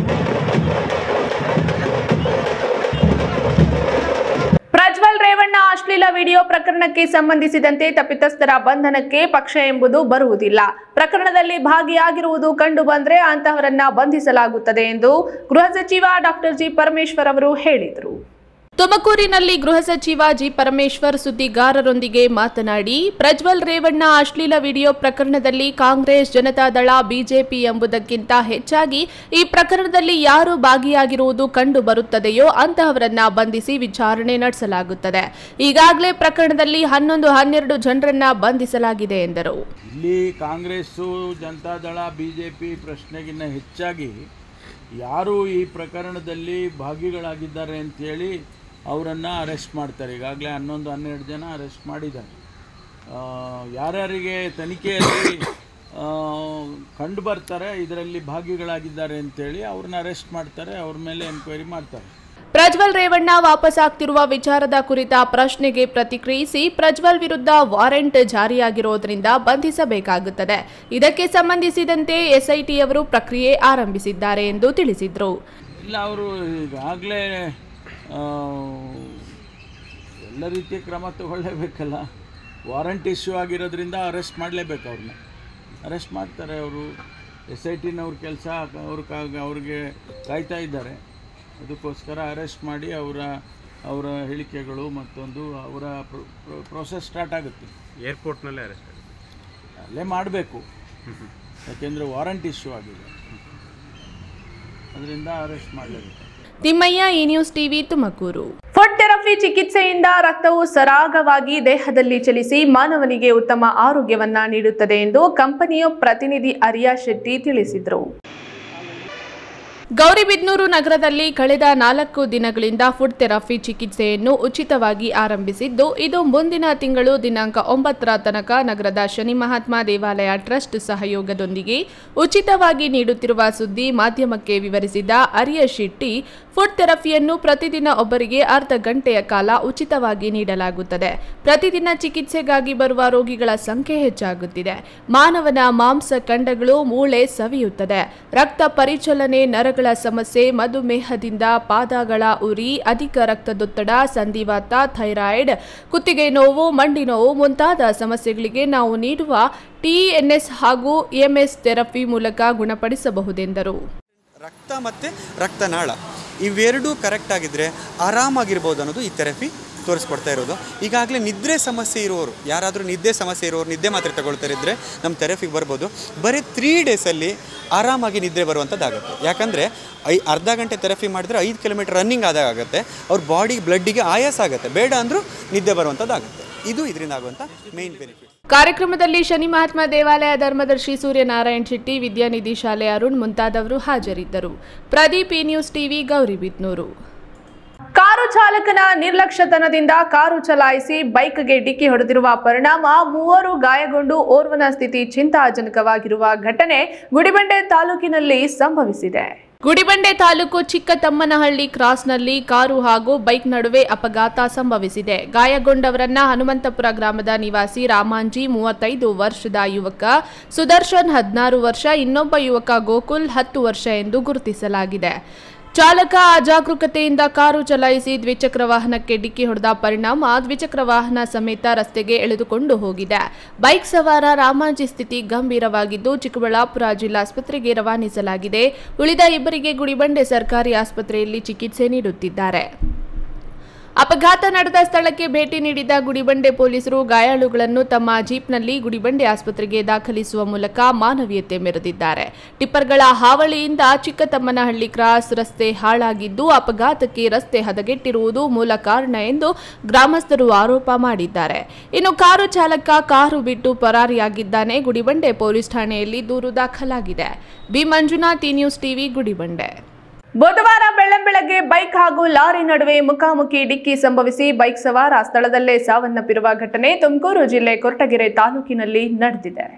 ಪ್ರಜ್ವಲ್ ರೇವಣ್ಣ ಅಶ್ಲೀಲ ವಿಡಿಯೋ ಪ್ರಕರಣಕ್ಕೆ ಸಂಬಂಧಿಸಿದಂತೆ ತಪ್ಪಿತಸ್ಥರ ಬಂಧನಕ್ಕೆ ಪಕ್ಷ ಎಂಬುದು ಬರುವುದಿಲ್ಲ. ಪ್ರಕರಣದಲ್ಲಿ ಭಾಗಿಯಾಗಿರುವುದು ಕಂಡು ಬಂದರೆ ಅಂತಹವರನ್ನ ಬಂಧಿಸಲಾಗುತ್ತದೆ ಎಂದು ಗೃಹ ಸಚಿವ ಡಾಕ್ಟರ್ ಜಿ ಪರಮೇಶ್ವರ್ ಅವರು ಹೇಳಿದರು. ತುಮಕೂರಿನಲ್ಲಿ ಗೃಹ ಸಚಿವ ಜಿ ಪರಮೇಶ್ವರ್ ಸುದ್ದಿಗಾರರೊಂದಿಗೆ ಮಾತನಾಡಿ, ಪ್ರಜ್ವಲ್ ರೇವಣ್ಣ ಅಶ್ಲೀಲ ವಿಡಿಯೋ ಪ್ರಕರಣದಲ್ಲಿ ಕಾಂಗ್ರೆಸ್, ಜನತಾದಳ, ಬಿಜೆಪಿ ಎಂಬುದಕ್ಕಿಂತ ಹೆಚ್ಚಾಗಿ ಈ ಪ್ರಕರಣದಲ್ಲಿ ಯಾರು ಭಾಗಿಯಾಗಿರುವುದು ಕಂಡು ಬರುತ್ತದೆಯೋ ಅಂತಹವರನ್ನ ಬಂಧಿಸಿ ವಿಚಾರಣೆ ನಡೆಸಲಾಗುತ್ತದೆ. ಈಗಾಗಲೇ ಪ್ರಕರಣದಲ್ಲಿ ಹನ್ನೊಂದು ಹನ್ನೆರಡು ಜನರನ್ನ ಬಂಧಿಸಲಾಗಿದೆ ಎಂದರು. ಇಲ್ಲಿ ಕಾಂಗ್ರೆಸ್ಸು, ಜನತಾದಳ, ಬಿಜೆಪಿ ಪ್ರಶ್ನೆಗಿನ್ನ ಹೆಚ್ಚಾಗಿ ಯಾರು ಈ ಪ್ರಕರಣದಲ್ಲಿ ಭಾಗಿಗಳಾಗಿದ್ದಾರೆ ಅಂತೇಳಿ ಅವರನ್ನು ಅರೆಸ್ಟ್ ಮಾಡ್ತಾರೆ. ಈಗಾಗಲೇ ಹನ್ನೊಂದು ಹನ್ನೆರಡು ಜನ ಅರೆಸ್ಟ್ ಮಾಡಿದ್ದಾರೆ. ಯಾರ್ಯಾರಿಗೆ ತನಿಖೆಯಲ್ಲಿ ಕಂಡು ಬರ್ತಾರೆ ಇದರಲ್ಲಿ ಭಾಗಿಗಳಾಗಿದ್ದಾರೆ ಅಂತೇಳಿ ಅವ್ರನ್ನ ಅರೆಸ್ಟ್ ಮಾಡ್ತಾರೆ, ಅವ್ರ ಮೇಲೆ ಎನ್ಕ್ವೈರಿ ಮಾಡ್ತಾರೆ. ಪ್ರಜ್ವಲ್ ರೇವಣ್ಣ ವಾಪಸ್ ಆಗ್ತಿರುವ ವಿಚಾರದ ಕುರಿತ ಪ್ರಶ್ನೆಗೆ ಪ್ರತಿಕ್ರಿಯಿಸಿ, ಪ್ರಜ್ವಲ್ ವಿರುದ್ಧ ವಾರೆಂಟ್ ಜಾರಿಯಾಗಿರೋದ್ರಿಂದ ಬಂಧಿಸಬೇಕಾಗುತ್ತದೆ. ಇದಕ್ಕೆ ಸಂಬಂಧಿಸಿದಂತೆ ಎಸ್ಐಟಿ ಅವರು ಪ್ರಕ್ರಿಯೆ ಆರಂಭಿಸಿದ್ದಾರೆ ಎಂದು ತಿಳಿಸಿದರು. ಇಲ್ಲ, ಅವರು ಈಗಾಗಲೇ ಎಲ್ಲ ರೀತಿಯ ಕ್ರಮ ತಗೊಳ್ಳೇಬೇಕಲ್ಲ. ವಾರಂಟ್ ಇಶ್ಯೂ ಆಗಿರೋದ್ರಿಂದ ಅರೆಸ್ಟ್ ಮಾಡಲೇಬೇಕು. ಅವ್ರನ್ನ ಅರೆಸ್ಟ್ ಮಾಡ್ತಾರೆ. ಅವರು ಎಸ್ ಐ ಟಿನವ್ರ ಕೆಲಸ ಅವ್ರ ಅವ್ರಿಗೆ ಕಾಯ್ತಾ ಇದ್ದಾರೆ. ಅದಕ್ಕೋಸ್ಕರ ಅರೆಸ್ಟ್ ಮಾಡಿ ಅವರ ಅವರ ಹೇಳಿಕೆಗಳು ಮತ್ತೊಂದು ಅವರ ಪ್ರೊಸೆಸ್ ಸ್ಟಾರ್ಟ್ ಆಗುತ್ತೆ. ಏರ್ಪೋರ್ಟ್ನಲ್ಲೇ ಅರೆಸ್ಟ್ ಆಗುತ್ತೆ. ಅಲ್ಲೇ ಮಾಡಬೇಕು, ಯಾಕೆಂದರೆ ವಾರಂಟ್ ಇಶ್ಯೂ ಆಗಿದೆ. ಅದರಿಂದ ಅರೆಸ್ಟ್ ಮಾಡಲೇಬೇಕು. ತಿಮ್ಮಯ್ಯ, ಈ news TV, Tumakuru. Food therapy ಚಿಕಿತ್ಸೆಯಿಂದ ರಕ್ತವು ಸರಾಗವಾಗಿ ದೇಹದಲ್ಲಿ ಚಲಿಸಿ ಮಾನವನಿಗೆ ಉತ್ತಮ ಆರೋಗ್ಯವನ್ನ ನೀಡುತ್ತದೆ ಎಂದು ಕಂಪನಿಯ ಪ್ರತಿನಿಧಿ ಅರಿಯಾ ಶೆಟ್ಟಿ ತಿಳಿಸಿದರು. ಗೌರಿಬಿದನೂರು ನಗರದಲ್ಲಿ ಕಳೆದ ನಾಲ್ಕು ದಿನಗಳಿಂದ ಫುಡ್ ಥೆರಪಿ ಚಿಕಿತ್ಸೆಯನ್ನು ಉಚಿತವಾಗಿ ಆರಂಭಿಸಿದ್ದು, ಇದು ಮುಂದಿನ ತಿಂಗಳು ದಿನಾಂಕ ಒಂಬತ್ತರ ತನಕ ನಗರದ ಶನಿ ಮಹಾತ್ಮ ದೇವಾಲಯ ಟ್ರಸ್ಟ್ ಸಹಯೋಗದೊಂದಿಗೆ ಉಚಿತವಾಗಿ ನೀಡುತ್ತಿರುವ ಸುದ್ದಿ ಮಾಧ್ಯಮಕ್ಕೆ ವಿವರಿಸಿದ ಅರಿಯಾ ಶೆಟ್ಟಿ, ಫುಡ್ ಥೆರಪಿಯನ್ನು ಪ್ರತಿದಿನ ಒಬ್ಬರಿಗೆ ಅರ್ಧ ಗಂಟೆಯ ಕಾಲ ಉಚಿತವಾಗಿ ನೀಡಲಾಗುತ್ತದೆ. ಪ್ರತಿದಿನ ಚಿಕಿತ್ಸೆಗಾಗಿ ಬರುವ ರೋಗಿಗಳ ಸಂಖ್ಯೆ ಹೆಚ್ಚಾಗುತ್ತಿದೆ. ಮಾನವನ ಮಾಂಸ ಖಂಡಗಳು, ಮೂಳೆ ಸವಿಯುತ್ತದೆ. ರಕ್ತ ಪರಿಚಲನೆ, ನರಗಳ ಸಮಸ್ಯೆ, ಮಧುಮೇಹದಿಂದ ಪಾದಗಳ ಉರಿ, ಅಧಿಕ ರಕ್ತದೊತ್ತಡ, ಸಂಧಿವಾತ, ಥೈರಾಯ್ಡ್, ಕುತ್ತಿಗೆ ನೋವು, ಮಂಡಿ ನೋವು ಮುಂತಾದ ಸಮಸ್ಯೆಗಳಿಗೆ ನಾವು ನೀಡುವ ಟಿಎನ್ಎಸ್ ಹಾಗೂ ಇಎಂಎಸ್ ಥೆರಪಿ ಮೂಲಕ ಗುಣಪಡಿಸಬಹುದೆಂದರು. ರಕ್ತ ಮತ್ತು ರಕ್ತನಾಳ ಇವೆರಡೂ ಕರೆಕ್ಟ್ ಆಗಿದ್ದರೆ ಆರಾಮಾಗಿರ್ಬೋದು ಅನ್ನೋದು ಈ ಥೆರಪಿ ತೋರಿಸ್ಕೊಡ್ತಾ ಇರೋದು. ಈಗಾಗಲೇ ನಿದ್ರೆ ಸಮಸ್ಯೆ ಇರೋರು, ಯಾರಾದರೂ ನಿದ್ದೆ ಸಮಸ್ಯೆ ಇರೋರು ನಿದ್ದೆ ಮಾತ್ರೆ ತಗೊಳ್ತಾರಿದ್ರೆ ನಮ್ಮ ಥೆರಪಿಗೆ ಬರ್ಬೋದು. ಬರೀ ತ್ರೀ ಡೇಸಲ್ಲಿ ಆರಾಮಾಗಿ ನಿದ್ರೆ ಬರುವಂಥದ್ದಾಗುತ್ತೆ. ಯಾಕಂದರೆ ಐ ಅರ್ಧ ಗಂಟೆ ಥೆರಪಿ ಮಾಡಿದ್ರೆ ಐದು ಕಿಲೋಮೀಟರ್ ರನ್ನಿಂಗ್ ಆದಾಗುತ್ತೆ. ಅವ್ರ ಬಾಡಿ ಬ್ಲಡ್ಡಿಗೆ ಆಯಾಸ ಆಗುತ್ತೆ, ಬೇಡ ಅಂದರೂ ನಿದ್ದೆ ಬರುವಂಥದ್ದಾಗುತ್ತೆ. ಇದು ಇದರಿಂದ ಆಗುವಂಥ ಮೇನ್ ಬೆನಿಫಿಟ್. ಕಾರ್ಯಕ್ರಮದಲ್ಲಿ ಶನಿ ಮಹಾತ್ಮ ದೇವಾಲಯ ಧರ್ಮದರ್ಶಿ ಸೂರ್ಯನಾರಾಯಣ ಶೆಟ್ಟಿ, ವಿದ್ಯಾನಿಧಿ ಶಾಲೆ ಅರುಣ್ ಮುಂತಾದವರು ಹಾಜರಿದ್ದರು. ಪ್ರದೀಪ್, ಈ ನ್ಯೂಸ್ ಟಿವಿ, ಗೌರಿಬಿದನೂರು. ಕಾರು ಚಾಲಕನ ನಿರ್ಲಕ್ಷ್ಯತನದಿಂದ ಕಾರು ಚಲಾಯಿಸಿ ಬೈಕ್ಗೆ ಡಿಕ್ಕಿ ಹೊಡೆದಿರುವ ಪರಿಣಾಮ ಮೂವರು ಗಾಯಗೊಂಡು ಓರ್ವನ ಸ್ಥಿತಿ ಚಿಂತಾಜನಕವಾಗಿರುವ ಘಟನೆ ಗುಡಿಬಂಡೆ ತಾಲೂಕಿನಲ್ಲಿ ಸಂಭವಿಸಿದೆ. ಗುಡಿಬಂಡೆ ತಾಲೂಕು ಚಿಕ್ಕತಮ್ಮನಹಳ್ಳಿ ಕ್ರಾಸ್ನಲ್ಲಿ ಕಾರು ಹಾಗೂ ಬೈಕ್ ನಡುವೆ ಅಪಘಾತ ಸಂಭವಿಸಿದೆ. ಗಾಯಗೊಂಡವರನ್ನ ಹನುಮಂತಪುರ ಗ್ರಾಮದ ನಿವಾಸಿ ರಾಮಾಂಜಿ ಮೂವತ್ತೈದು ವರ್ಷದ ಯುವಕ, ಸುದರ್ಶನ್ ಹದಿನಾರು ವರ್ಷ, ಇನ್ನೊಬ್ಬ ಯುವಕ ಗೋಕುಲ್ ಹತ್ತು ವರ್ಷ ಎಂದು ಗುರುತಿಸಲಾಗಿದೆ. ಚಾಲಕ ಅಜಾಗರೂಕತೆಯಿಂದ ಕಾರು ಚಲಾಯಿಸಿ ದ್ವಿಚಕ್ರ ವಾಹನಕ್ಕೆ ಡಿಕ್ಕಿ ಹೊಡೆದ ಪರಿಣಾಮ ದ್ವಿಚಕ್ರ ವಾಹನ ಸಮೇತ ರಸ್ತೆಗೆ ಎಳೆದುಕೊಂಡು ಹೋಗಿದೆ. ಬೈಕ್ ಸವಾರ ರಾಮಾಂಜಿ ಸ್ಥಿತಿ ಗಂಭೀರವಾಗಿದ್ದು ಚಿಕ್ಕಬಳ್ಳಾಪುರ ಜಿಲ್ಲಾಸ್ಪತ್ರೆಗೆ ರವಾನಿಸಲಾಗಿದೆ. ಉಳಿದ ಇಬ್ಬರಿಗೆ ಗುಡಿಬಂಡೆ ಸರ್ಕಾರಿ ಆಸ್ಪತ್ರೆಯಲ್ಲಿ ಚಿಕಿತ್ಸೆ ನೀಡುತ್ತಿದ್ದಾರೆ. ಅಪಘಾತ ನಡೆದ ಸ್ಥಳಕ್ಕೆ ಭೇಟಿ ನೀಡಿದ ಗುಡಿಬಂಡೆ ಪೊಲೀಸರು ಗಾಯಾಳುಗಳನ್ನು ತಮ್ಮ ಜೀಪ್ನಲ್ಲಿ ಗುಡಿಬಂಡೆ ಆಸ್ಪತ್ರೆಗೆ ದಾಖಲಿಸುವ ಮೂಲಕ ಮಾನವೀಯತೆ ಮೆರೆದಿದ್ದಾರೆ. ಟಿಪ್ಪರ್ಗಳ ಹಾವಳಿಯಿಂದ ಚಿಕ್ಕತಮ್ಮನಹಳ್ಳಿ ಕ್ರಾಸ್ ರಸ್ತೆ ಹಾಳಾಗಿದ್ದು ಅಪಘಾತಕ್ಕೆ ರಸ್ತೆ ಹದಗೆಟ್ಟಿರುವುದು ಮೂಲ ಕಾರಣ ಎಂದು ಗ್ರಾಮಸ್ಥರು ಆರೋಪ ಮಾಡಿದ್ದಾರೆ. ಇನ್ನು ಕಾರು ಚಾಲಕ ಕಾರು ಬಿಟ್ಟು ಪರಾರಿಯಾಗಿದ್ದಾನೆ. ಗುಡಿಬಂಡೆ ಪೊಲೀಸ್ ಠಾಣೆಯಲ್ಲಿ ದೂರು ದಾಖಲಾಗಿದೆ. B Manjunath, news TV, Gudibande. ಬುಧವಾರ ಬೆಳ್ಳಂಬೆಳಗ್ಗೆ ಬೈಕ್ ಹಾಗೂ ಲಾರಿ ನಡುವೆ ಮುಖಾಮುಖಿ ಡಿಕ್ಕಿ ಸಂಭವಿಸಿ ಬೈಕ್ ಸವಾರ ಸ್ಥಳದಲ್ಲೇ ಸಾವನ್ನಪ್ಪಿರುವ ಘಟನೆ ತುಮಕೂರು ಜಿಲ್ಲೆ ಕೊರಟಗೆರೆ ತಾಲೂಕಿನಲ್ಲಿ ನಡೆದಿದೆ.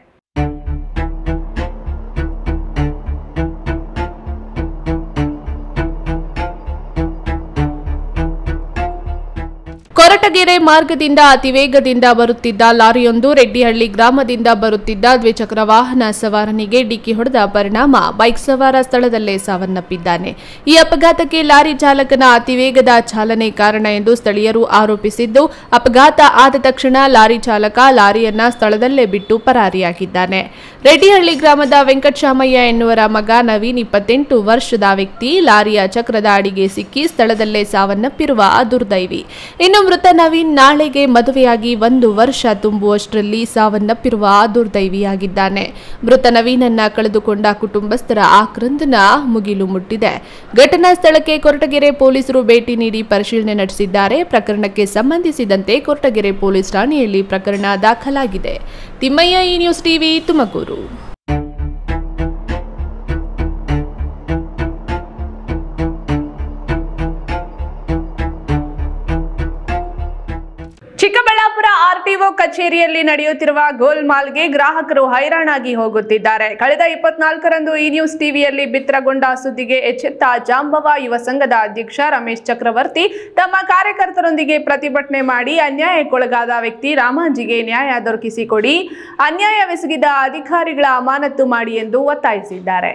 ಕೊರಟಗೆರೆ ಮಾರ್ಗದಿಂದ ಅತಿವೇಗದಿಂದ ಬರುತ್ತಿದ್ದ ಲಾರಿಯೊಂದು ರೆಡ್ಡಿಹಳ್ಳಿ ಗ್ರಾಮದಿಂದ ಬರುತ್ತಿದ್ದ ದ್ವಿಚಕ್ರ ವಾಹನ ಸವಾರನಿಗೆ ಡಿಕ್ಕಿ ಹೊಡೆದ ಪರಿಣಾಮ ಬೈಕ್ ಸವಾರ ಸ್ಥಳದಲ್ಲೇ ಸಾವನ್ನಪ್ಪಿದ್ದಾನೆ. ಈ ಅಪಘಾತಕ್ಕೆ ಲಾರಿ ಚಾಲಕನ ಅತಿವೇಗದ ಚಾಲನೆ ಕಾರಣ ಎಂದು ಸ್ಥಳೀಯರು ಆರೋಪಿಸಿದ್ದು, ಅಪಘಾತ ಆದ ತಕ್ಷಣ ಲಾರಿ ಚಾಲಕ ಲಾರಿಯನ್ನ ಸ್ಥಳದಲ್ಲೇ ಬಿಟ್ಟು ಪರಾರಿಯಾಗಿದ್ದಾನೆ. ರೆಡ್ಡಿಹಳ್ಳಿ ಗ್ರಾಮದ ವೆಂಕಟಶಾಮಯ್ಯ ಎನ್ನುವರ ಮಗ ನವೀನ್ ಇಪ್ಪತ್ತೆಂಟು ವರ್ಷದ ವ್ಯಕ್ತಿ ಲಾರಿಯ ಚಕ್ರದ ಅಡಿಗೆ ಸಿಕ್ಕಿ ಸ್ಥಳದಲ್ಲೇ ಸಾವನ್ನಪ್ಪಿರುವ ದುರ್ದೈವಿ. ಇನ್ನು ಮೃತ ನವೀನ್ ನಾಳೆಗೆ ಮದುವೆಯಾಗಿ ಒಂದು ವರ್ಷ ತುಂಬುವಷ್ಟರಲ್ಲಿ ಸಾವನ್ನಪ್ಪಿರುವ ದುರ್ದೈವಿಯಾಗಿದ್ದಾನೆ. ಮೃತ ನವೀನನ್ನ ಕಳೆದುಕೊಂಡ ಕುಟುಂಬಸ್ಥರ ಆಕ್ರಂದನ ಮುಗಿಲು ಮುಟ್ಟಿದೆ. ಘಟನಾ ಸ್ಥಳಕ್ಕೆ ಕೊರಟಗೆರೆ ಪೊಲೀಸರು ಭೇಟಿ ನೀಡಿ ಪರಿಶೀಲನೆ ನಡೆಸಿದ್ದಾರೆ. ಪ್ರಕರಣಕ್ಕೆ ಸಂಬಂಧಿಸಿದಂತೆ ಕೊರಟಗೆರೆ ಪೊಲೀಸ್ ಠಾಣೆಯಲ್ಲಿ ಪ್ರಕರಣ ದಾಖಲಾಗಿದೆ. ತಿಮ್ಮಯ್ಯ, ಈ news TV, Tumakuru. Chikkaballapur RTO ಕಚೇರಿಯಲ್ಲಿ ನಡೆಯುತ್ತಿರುವ ಗೋಲ್ಮಾಲ್ಗೆ ಗ್ರಾಹಕರು ಹೈರಾಣಾಗಿ ಹೋಗುತ್ತಿದ್ದಾರೆ. ಕಳೆದ ಇಪ್ಪತ್ನಾಲ್ಕರಂದು ಈ ನ್ಯೂಸ್ ಟಿವಿಯಲ್ಲಿ ಬಿತ್ತರಗೊಂಡ ಸುದ್ದಿಗೆ ಎಚ್ಚೆತ್ತ ಜಾಂಬವ ಯುವ ಸಂಘದ ಅಧ್ಯಕ್ಷ ರಮೇಶ್ ಚಕ್ರವರ್ತಿ ತಮ್ಮ ಕಾರ್ಯಕರ್ತರೊಂದಿಗೆ ಪ್ರತಿಭಟನೆ ಮಾಡಿ ಅನ್ಯಾಯಕ್ಕೊಳಗಾದ ವ್ಯಕ್ತಿ ರಾಮಾಂಜಿಗೆ ನ್ಯಾಯ ದೊರಕಿಸಿಕೊಡಿ, ಅನ್ಯಾಯವೆಸಗಿದ ಅಧಿಕಾರಿಗಳ ಅಮಾನತು ಮಾಡಿ ಎಂದು ಒತ್ತಾಯಿಸಿದ್ದಾರೆ.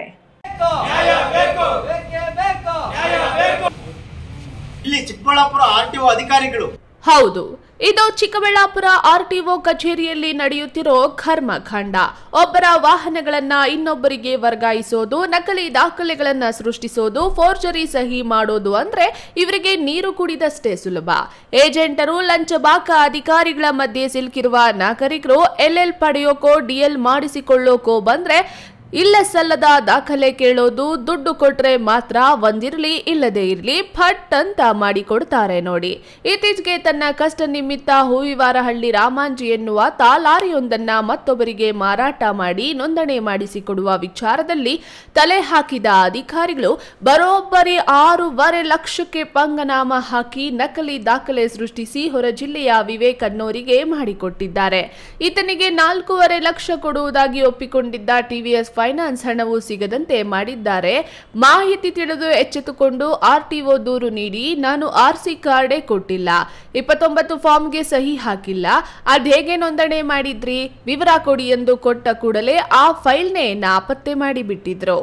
ಇಲ್ಲಿ ಚಿಕ್ಕಬಳ್ಳಾಪುರ ಆರ್ಟಿಒ ಅಧಿಕಾರಿಗಳು ಹೌದು, ಇದು ಚಿಕ್ಕಬಳ್ಳಾಪುರ ಆರ್ಟಿಒ ಕಚೇರಿಯಲ್ಲಿ ನಡೆಯುತ್ತಿರೋ ಕರ್ಮಕಾಂಡ. ಒಬ್ಬರ ವಾಹನಗಳನ್ನ ಇನ್ನೊಬ್ಬರಿಗೆ ವರ್ಗಾಯಿಸೋದು, ನಕಲಿ ದಾಖಲೆಗಳನ್ನ ಸೃಷ್ಟಿಸೋದು, ಫೋರ್ಜರಿ ಸಹಿ ಮಾಡೋದು ಅಂದ್ರೆ ಇವರಿಗೆ ನೀರು ಕುಡಿದಷ್ಟೇ ಸುಲಭ. ಏಜೆಂಟರು, ಲಂಚಬಾಕ ಅಧಿಕಾರಿಗಳ ಮಧ್ಯೆ ಸಿಲುಕಿರುವ ನಾಗರಿಕರು ಎಲ್ಎಲ್ ಪಡೆಯೋಕೋ ಡಿಎಲ್ ಮಾಡಿಸಿಕೊಳ್ಳೋಕೋ ಬಂದ್ರೆ ಇಲ್ಲ ಸಲ್ಲದ ದಾಖಲೆ ಕೇಳೋದು, ದುಡ್ಡು ಕೊಟ್ರೆ ಮಾತ್ರ ಒಂದಿರ್ಲಿ ಇಲ್ಲದೆ ಇರ್ಲಿ ಫಟ್ ಅಂತ ಮಾಡಿ ಕೊಡ್ತಾರೆ ನೋಡಿ. ಇತ್ತೀಚೆಗೆ ತನ್ನ ಕಷ್ಟ ನಿಮಿತ್ತ ಹೂವಿವಾರಹಳ್ಳಿ ರಾಮಾಂಜಿ ಎನ್ನುವಾತ ಲಾರಿಯೊಂದನ್ನ ಮತ್ತೊಬ್ಬರಿಗೆ ಮಾರಾಟ ಮಾಡಿ ನೋಂದಣಿ ಮಾಡಿಸಿಕೊಡುವ ವಿಚಾರದಲ್ಲಿ ತಲೆ ಹಾಕಿದ ಅಧಿಕಾರಿಗಳು ಬರೋಬ್ಬರಿ ಆರೂವರೆ ಲಕ್ಷಕ್ಕೆ ಪಂಗನಾಮ ಹಾಕಿ ನಕಲಿ ದಾಖಲೆ ಸೃಷ್ಟಿಸಿ ಹೊರ ಜಿಲ್ಲೆಯ ವಿವೇಕ್ ಅನ್ನೋರಿಗೆ ಮಾಡಿಕೊಟ್ಟಿದ್ದಾರೆ. ಈತನಿಗೆ ನಾಲ್ಕೂವರೆ ಲಕ್ಷ ಕೊಡುವುದಾಗಿ ಒಪ್ಪಿಕೊಂಡಿದ್ದ ಟಿವಿಎಸ್ ಫೈನಾನ್ಸ್ ಹಣವು ಸಿಗದಂತೆ ಮಾಡಿದ್ದಾರೆ. ಮಾಹಿತಿ ತಿಳಿದು ಎಚ್ಚೆತ್ತುಕೊಂಡು ಆರ್ಟಿಒ ದೂರು ನೀಡಿ ನಾನು ಆರ್ಸಿ ಕಾರ್ಡೇ ಕೊಟ್ಟಿಲ್ಲ, ಇಪ್ಪತ್ತೊಂಬತ್ತು ಫಾರ್ಮ್ಗೆ ಸಹಿ ಹಾಕಿಲ್ಲ, ಅದೇಗೆ ನೋಂದಣಿ ಮಾಡಿದ್ರಿ ವಿವರ ಕೊಡಿ ಎಂದು ಕೊಟ್ಟ ಕೂಡಲೇ ಆ ಫೈಲ್ನೇ ನಾಪತ್ತೆ ಮಾಡಿಬಿಟ್ಟಿದ್ರು.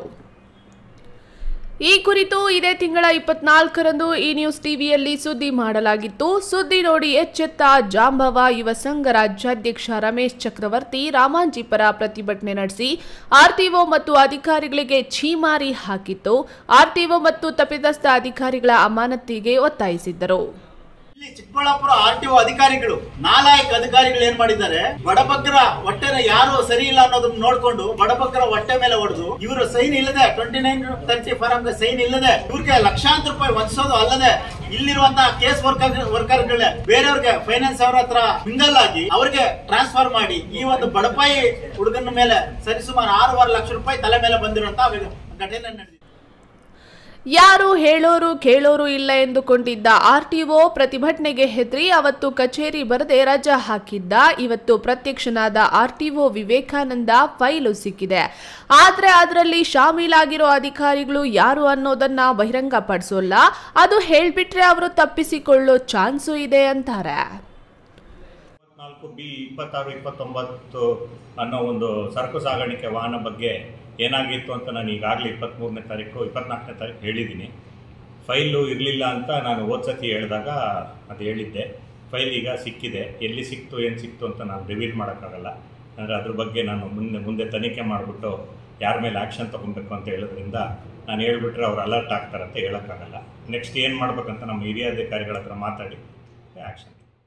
ಈ ಕುರಿತು ಇದೇ ತಿಂಗಳ ಇಪ್ಪತ್ನಾಲ್ಕರಂದು ಈ ನ್ಯೂಸ್ ಟಿವಿಯಲ್ಲಿ ಸುದ್ದಿ ಮಾಡಲಾಗಿತ್ತು. ಸುದ್ದಿ ನೋಡಿ ಎಚ್ಚೆತ್ತ ಜಾಂಬವ ಯುವ ಸಂಘ ರಾಜ್ಯಾಧ್ಯಕ್ಷ ರಮೇಶ್ ಚಕ್ರವರ್ತಿ ರಾಮಾಂಜಿ ಪರ ಪ್ರತಿಭಟನೆ ನಡೆಸಿ ಆರ್ಟಿಒ ಮತ್ತು ಅಧಿಕಾರಿಗಳಿಗೆ ಛೀಮಾರಿ ಹಾಕಿತ್ತು. ಆರ್ಟಿಒ ಮತ್ತು ತಪ್ಪಿತಸ್ಥ ಅಧಿಕಾರಿಗಳ ಅಮಾನತಿಗೆ ಒತ್ತಾಯಿಸಿದ್ದರು. ಚಿಕ್ಕಬಳ್ಳಾಪುರ ಆರ್ಟಿಒ ಅಧಿಕಾರಿಗಳು, ನಾಲಾಯಕ ಅಧಿಕಾರಿಗಳು ಏನ್ ಮಾಡಿದ್ದಾರೆ, ಬಡಬಗ್ಗರ ಹೊಟ್ಟೆನ ಯಾರು ಸರಿ ಇಲ್ಲ ಅನ್ನೋದನ್ನ ನೋಡ್ಕೊಂಡು ಬಡಬಗ್ಗರ ಹೊಟ್ಟೆ ಮೇಲೆ ಹೊಡೆದು ಇವರು ಸೈನ್ ಇಲ್ಲದೆ twenty nine thirty form sign ಇಲ್ಲದೆ ಇವ್ರಿಗೆ ಲಕ್ಷಾಂತರ ರೂಪಾಯಿ ವಂಚಿಸೋದು ಅಲ್ಲದೆ ಇಲ್ಲಿರುವಂತಹ ಕೇಸ್ ವರ್ಕರ್ ವರ್ಕರ್ಗಳೇ ಬೇರೆಯವ್ರಿಗೆ ಫೈನಾನ್ಸ್ ಅವರ ಹತ್ರ ಮಿಂಗಲ್ ಆಗಿ ಅವ್ರಿಗೆ ಟ್ರಾನ್ಸ್ಫರ್ ಮಾಡಿ ಈ ಒಂದು ಬಡಪಾಯಿ ಹುಡುಗನ ಮೇಲೆ ಸರಿಸುಮಾರು ಆರೂವರೆ ಲಕ್ಷ ರೂಪಾಯಿ ತಲೆ ಮೇಲೆ ಬಂದಿರುವಂತಹ ಘಟನೆ ನಡೆದಿದೆ. ಯಾರು ಹೇಳೋರು ಕೇಳೋರು ಇಲ್ಲ ಎಂದುಕೊಂಡಿದ್ದ ಆರ್ಟಿಒ ಪ್ರತಿಭಟನೆಗೆ ಹೆದರಿ ಅವತ್ತು ಕಚೇರಿ ಬರದೆ ರಜಾ ಹಾಕಿದ್ದ. ಇವತ್ತು ಪ್ರತ್ಯಕ್ಷನಾದ ಆರ್ಟಿಒ ವಿವೇಕಾನಂದ ಫೈಲು ಸಿಕ್ಕಿದೆ. ಆದ್ರೆ ಅದರಲ್ಲಿ ಶಾಮೀಲಾಗಿರೋ ಅಧಿಕಾರಿಗಳು ಯಾರು ಅನ್ನೋದನ್ನ ಬಹಿರಂಗಪಡಿಸೋಲ್ಲ. ಅದು ಹೇಳ್ಬಿಟ್ರೆ ಅವರು ತಪ್ಪಿಸಿಕೊಳ್ಳೋ ಚಾನ್ಸು ಇದೆ ಅಂತಾರೆ. ನಾಲ್ಕು ಬಿ ಇಪ್ಪತ್ತಾರು ಇಪ್ಪತ್ತೊಂಬತ್ತು ಅನ್ನೋ ಒಂದು ಸರಕು ಸಾಗಾಣಿಕೆ ವಾಹನ ಬಗ್ಗೆ ಏನಾಗಿತ್ತು ಅಂತ ನಾನು ಈಗಾಗಲೇ ಇಪ್ಪತ್ತ್ಮೂರನೇ ತಾರೀಕು ಇಪ್ಪತ್ನಾಲ್ಕನೇ ತಾರೀಕು ಹೇಳಿದ್ದೀನಿ. ಫೈಲು ಇರಲಿಲ್ಲ ಅಂತ ನಾನು ಹೋದ ಸತಿ ಹೇಳಿದಾಗ ಅದು ಹೇಳಿದ್ದೆ. ಫೈಲ್ ಈಗ ಸಿಕ್ಕಿದೆ. ಎಲ್ಲಿ ಸಿಕ್ತು ಏನು ಸಿಕ್ತು ಅಂತ ನಾನು ರಿವೀಲ್ ಮಾಡೋಕ್ಕಾಗಲ್ಲ. ಅಂದರೆ ಅದ್ರ ಬಗ್ಗೆ ನಾನು ಮುಂದೆ ಮುಂದೆ ತನಿಖೆ ಮಾಡಿಬಿಟ್ಟು ಯಾರ ಮೇಲೆ ಆ್ಯಕ್ಷನ್ ತೊಗೊಬೇಕು ಅಂತ ಹೇಳೋದ್ರಿಂದ ನಾನು ಹೇಳ್ಬಿಟ್ರೆ ಅವ್ರು ಅಲರ್ಟ್ ಆಗ್ತಾರಂತ ಹೇಳೋಕ್ಕಾಗಲ್ಲ. ನೆಕ್ಸ್ಟ್ ಏನು ಮಾಡ್ಬೇಕಂತ ನಮ್ಮ ಹಿರಿಯ ಅಧಿಕಾರಿಗಳ ಹತ್ರ ಮಾತಾಡಿ ಆ್ಯಕ್ಷನ್.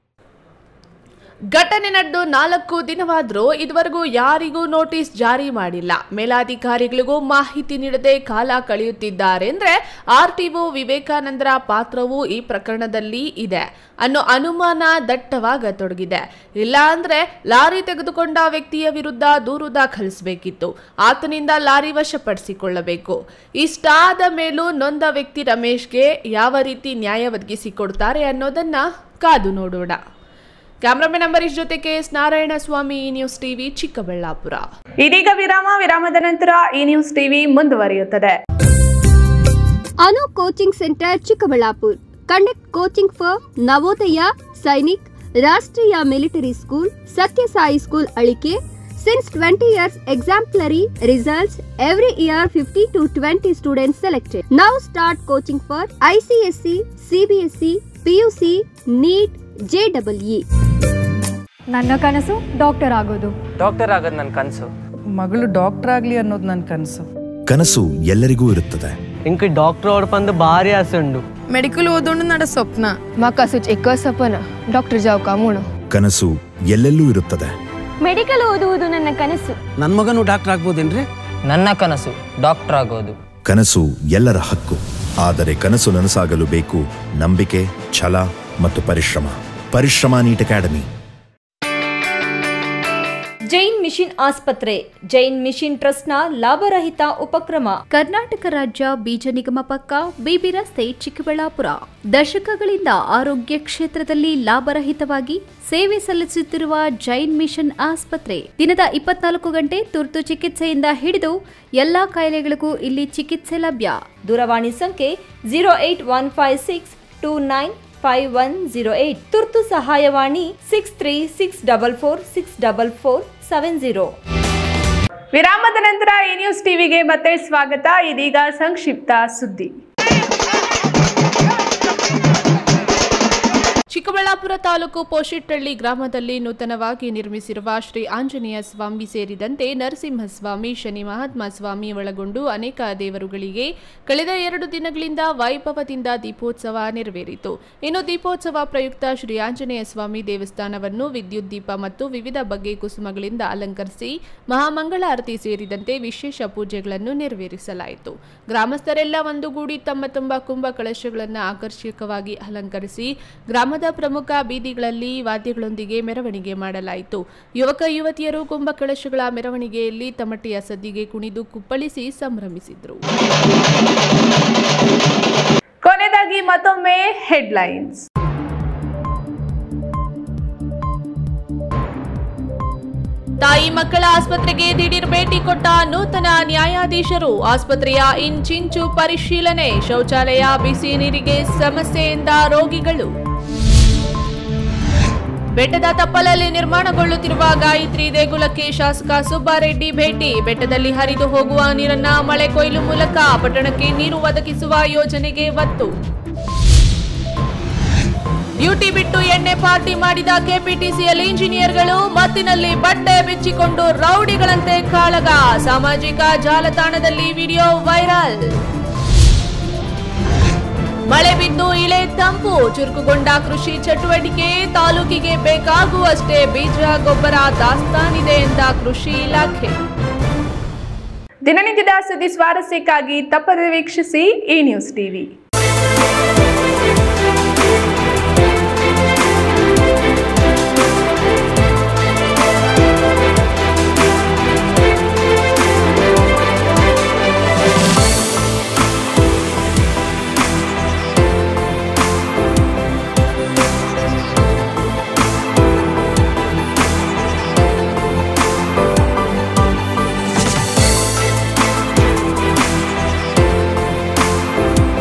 ಘಟನೆ ನಡೆದು ನಾಲ್ಕು ದಿನವಾದರೂ ಇದುವರೆಗೂ ಯಾರಿಗೂ ನೋಟಿಸ್ ಜಾರಿ ಮಾಡಿಲ್ಲ. ಮೇಲಾಧಿಕಾರಿಗಳಿಗೂ ಮಾಹಿತಿ ನೀಡದೆ ಕಾಲ ಕಳೆಯುತ್ತಿದ್ದಾರೆ ಅಂದ್ರೆ ಆರ್ಟಿಒ ವಿವೇಕಾನಂದರ ಪಾತ್ರವೂ ಈ ಪ್ರಕರಣದಲ್ಲಿ ಇದೆ ಅನ್ನೋ ಅನುಮಾನ ದಟ್ಟವಾಗತೊಡಗಿದೆ. ಇಲ್ಲ ಅಂದ್ರೆ ಲಾರಿ ತೆಗೆದುಕೊಂಡ ವ್ಯಕ್ತಿಯ ವಿರುದ್ಧ ದೂರು ದಾಖಲಿಸಬೇಕಿತ್ತು. ಆತನಿಂದ ಲಾರಿ ವಶಪಡಿಸಿಕೊಳ್ಳಬೇಕು. ಇಷ್ಟಾದ ಮೇಲೂ ನೊಂದ ವ್ಯಕ್ತಿ ರಮೇಶ್ಗೆ ಯಾವ ರೀತಿ ನ್ಯಾಯ ಒದಗಿಸಿಕೊಡ್ತಾರೆ ಅನ್ನೋದನ್ನ ಕಾದು ನೋಡೋಣ. ಕ್ಯಾಮರಾಮನ್ ಅಂಬರೀಶ್ ಜೊತೆ ಕೆ ಎಸ್ ನಾರಾಯಣ ಸ್ವಾಮಿ, ಈ ನ್ಯೂಸ್ ಟಿವಿ, ಚಿಕ್ಕಬಳ್ಳಾಪುರ. ಇದೀಗ ವಿರಾಮ. ವಿರಾಮದ ನಂತರ ಈ ನ್ಯೂಸ್ ಟಿವಿ ಮುಂದುವರಿಯುತ್ತದೆ. Anu coaching centre Chikkaballapur conduct coaching for Navodaya, Sainik, Rashtriya military school, Sathyasai school Alike. Since twenty years, exemplary results. Every year, fifty to twenty students selected. Now start coaching for I C S E, C B S E, P U C, NEET, J E E. ನನ್ನ ಕನಸು doctor ಆಗೋದು. Doctor ಆಗೋದು ನನ್ನ ಕನಸು. ಮಗಳು doctor ಆಗಲಿ ಅನ್ನೋದು ನನ್ನ ಕನಸು. ಕನಸು ಎಲ್ಲರಿಗೂ ಇರುತ್ತದೆ. ಇಂಕ ಡಾಕ್ಟರ್ ಓಡ್ಪಂದು ಭಾರಿ ಆಸೆ ಉಂಡು. ಮೆಡಿಕಲ್ ಓದೋಣ ನಡ ಸ್ವಪ್ನ. ಮಾಕಾಸು ಎಕ್ಕ ಸಪನ ಡಾಕ್ಟರ್ ಜಾವ್ ಕಾಮೂಣ. ಕನಸು ಎಲ್ಲೆಲ್ಲೂ ಇರುತ್ತದೆ. ಮೆಡಿಕಲ್ ಓದುವುದು ನನ್ನ ಕನಸು. ನನ್ನ ಮಗನು ಡಾಕ್ಟರ್ ಆಗ್ಬೋದೇನ್ರಿ? ನನ್ನ ಕನಸು ಡಾಕ್ಟರ್ ಆಗೋದು. ಕನಸು ಎಲ್ಲರ ಹಕ್ಕು. ಆದರೆ ಕನಸು ನನಸಾಗಲು ಬೇಕು ನಂಬಿಕೆ, ಛಲ ಮತ್ತು ಪರಿಶ್ರಮ. ಪರಿಶ್ರಮ ನೀಟ್ ಅಕಾಡೆಮಿ. ಜೈನ್ ಮಿಷನ್ ಆಸ್ಪತ್ರೆ ಜೈನ್ ಮಿಷನ್ ಟ್ರಸ್ಟ್ನ ಲಾಭರಹಿತ ಉಪಕ್ರಮ. ಕರ್ನಾಟಕ ರಾಜ್ಯ ಬೀಜ ನಿಗಮ ಪಕ್ಕ, ಬಿಬಿ ರಸ್ತೆ, ಚಿಕ್ಕಬಳ್ಳಾಪುರ. ದಶಕಗಳಿಂದ ಆರೋಗ್ಯ ಕ್ಷೇತ್ರದಲ್ಲಿ ಲಾಭರಹಿತವಾಗಿ ಸೇವೆ ಸಲ್ಲಿಸುತ್ತಿರುವ ಜೈನ್ ಮಿಷನ್ ಆಸ್ಪತ್ರೆ ದಿನದ ಇಪ್ಪತ್ನಾಲ್ಕು ಗಂಟೆ ತುರ್ತು ಚಿಕಿತ್ಸೆಯಿಂದ ಹಿಡಿದು ಎಲ್ಲಾ ಕಾಯಿಲೆಗಳಿಗೂ ಇಲ್ಲಿ ಚಿಕಿತ್ಸೆ ಲಭ್ಯ. ದೂರವಾಣಿ ಸಂಖ್ಯೆ zero eight one five six two nine five one zero eight. ತುರ್ತು ಸಹಾಯವಾಣಿ six three six double four six double four seven zero. ವಿರಾಮದ ನಂತರ ಈ ನ್ಯೂಸ್ ಟಿವಿಗೆ ಮತ್ತೆ ಸ್ವಾಗತ. ಇದೀಗ ಸಂಕ್ಷಿಪ್ತ ಸುದ್ದಿ. ಚಿಕ್ಕಬಳ್ಳಾಪುರ ತಾಲೂಕು ಪೋಶಿಟ್ಟಳ್ಳಿ ಗ್ರಾಮದಲ್ಲಿ ನೂತನವಾಗಿ ನಿರ್ಮಿಸಿರುವ ಶ್ರೀ ಆಂಜನೇಯ ಸ್ವಾಮಿ ಸೇರಿದಂತೆ ನರಸಿಂಹಸ್ವಾಮಿ, ಶನಿ ಮಹಾತ್ಮ ಸ್ವಾಮಿ ಒಳಗೊಂಡು ಅನೇಕ ದೇವರುಗಳಿಗೆ ಕಳೆದ ಎರಡು ದಿನಗಳಿಂದ ವೈಭವದಿಂದ ದೀಪೋತ್ಸವ ನೆರವೇರಿತು. ಇನ್ನು ದೀಪೋತ್ಸವ ಪ್ರಯುಕ್ತ ಶ್ರೀ ಆಂಜನೇಯ ಸ್ವಾಮಿ ದೇವಸ್ಥಾನವನ್ನು ವಿದ್ಯುತ್ ದೀಪ ಮತ್ತು ವಿವಿಧ ಬಗೆ ಕುಸುಮಗಳಿಂದ ಅಲಂಕರಿಸಿ ಮಹಾಮಂಗಳಾರತಿ ಸೇರಿದಂತೆ ವಿಶೇಷ ಪೂಜೆಗಳನ್ನು ನೆರವೇರಿಸಲಾಯಿತು. ಗ್ರಾಮಸ್ಥರೆಲ್ಲ ಒಂದುಗೂಡಿ ತಮ್ಮ ತಮ್ಮ ಕುಂಭ ಕಳಶಗಳನ್ನು ಆಕರ್ಷಕವಾಗಿ ಅಲಂಕರಿಸಿ ಗ್ರಾಮದ ಪ್ರಮುಖ ಬೀದಿಗಳಲ್ಲಿ ವಾದ್ಯಗಳೊಂದಿಗೆ ಮೆರವಣಿಗೆ ಮಾಡಲಾಯಿತು. ಯುವಕ ಯುವತಿಯರು ಕುಂಭ ಕಳಶಗಳ ಮೆರವಣಿಗೆಯಲ್ಲಿ ತಮಟೆಯ ಸದ್ದಿಗೆ ಕುಣಿದು ಕುಪ್ಪಳಿಸಿ ಸಂಭ್ರಮಿಸಿದರು. ಕೊನೆಯದಾಗಿ ಮತ್ತೊಮ್ಮೆ ಹೆಡ್ಲೈನ್ಸ್. ತಾಯಿ ಮಕ್ಕಳ ಆಸ್ಪತ್ರೆಗೆ ದಿಢೀರ್ ಭೇಟಿ ಕೊಟ್ಟ ನೂತನ ನ್ಯಾಯಾಧೀಶರು. ಆಸ್ಪತ್ರೆಯ ಇಂಚಿಂಚು ಪರಿಶೀಲನೆ. ಶೌಚಾಲಯ, ಬಿಸಿ ನೀರಿಗೆ ಸಮಸ್ಯೆಯಿಂದ ರೋಗಿಗಳು. ಬೆಟ್ಟದ ತಪ್ಪಲಲ್ಲಿ ನಿರ್ಮಾಣಗೊಳ್ಳುತ್ತಿರುವ ಗಾಯತ್ರಿ ದೇಗುಲಕ್ಕೆ ಶಾಸಕ ಸುಬ್ಬಾರೆಡ್ಡಿ ಭೇಟಿ. ಬೆಟ್ಟದಲ್ಲಿ ಹರಿದು ಹೋಗುವ ನೀರನ್ನ ಮಳೆ ಕೊಯ್ಲು ಮೂಲಕ ಪಟ್ಟಣಕ್ಕೆ ನೀರು ಒದಗಿಸುವ ಯೋಜನೆಗೆ ಒತ್ತು. ಡ್ಯೂಟಿ ಬಿಟ್ಟು ಎಣ್ಣೆ ಪಾರ್ಟಿ ಮಾಡಿದ ಕೆಪಿಟಿಸಿಎಲ್ ಇಂಜಿನಿಯರ್ಗಳು ಮತ್ತಿನಲ್ಲಿ ಬಟ್ಟೆ ಬಿಚ್ಚಿಕೊಂಡು ರೌಡಿಗಳಂತೆ ಕಾಳಗ. ಸಾಮಾಜಿಕ ಜಾಲತಾಣದಲ್ಲಿ ವಿಡಿಯೋ ವೈರಲ್. ಮಳೆ ಬಿದ್ದು ಇಳೆ ತಂಪು. ಚುರುಕುಗೊಂಡ ಕೃಷಿ ಚಟುವಟಿಕೆ. ತಾಲೂಕಿಗೆ ಬೇಕಾಗುವಷ್ಟೇ ಬೀಜ, ಗೊಬ್ಬರ ದಾಸ್ತಾನಿದೆ ಎಂದ ಕೃಷಿ ಇಲಾಖೆ. ದಿನನಿತ್ಯದ ಸುದ್ದಿ ಸ್ವಾರಸ್ಯಕ್ಕಾಗಿ ತಪ್ಪದೆ ವೀಕ್ಷಿಸಿ ಈ ನ್ಯೂಸ್ ಟಿವಿ.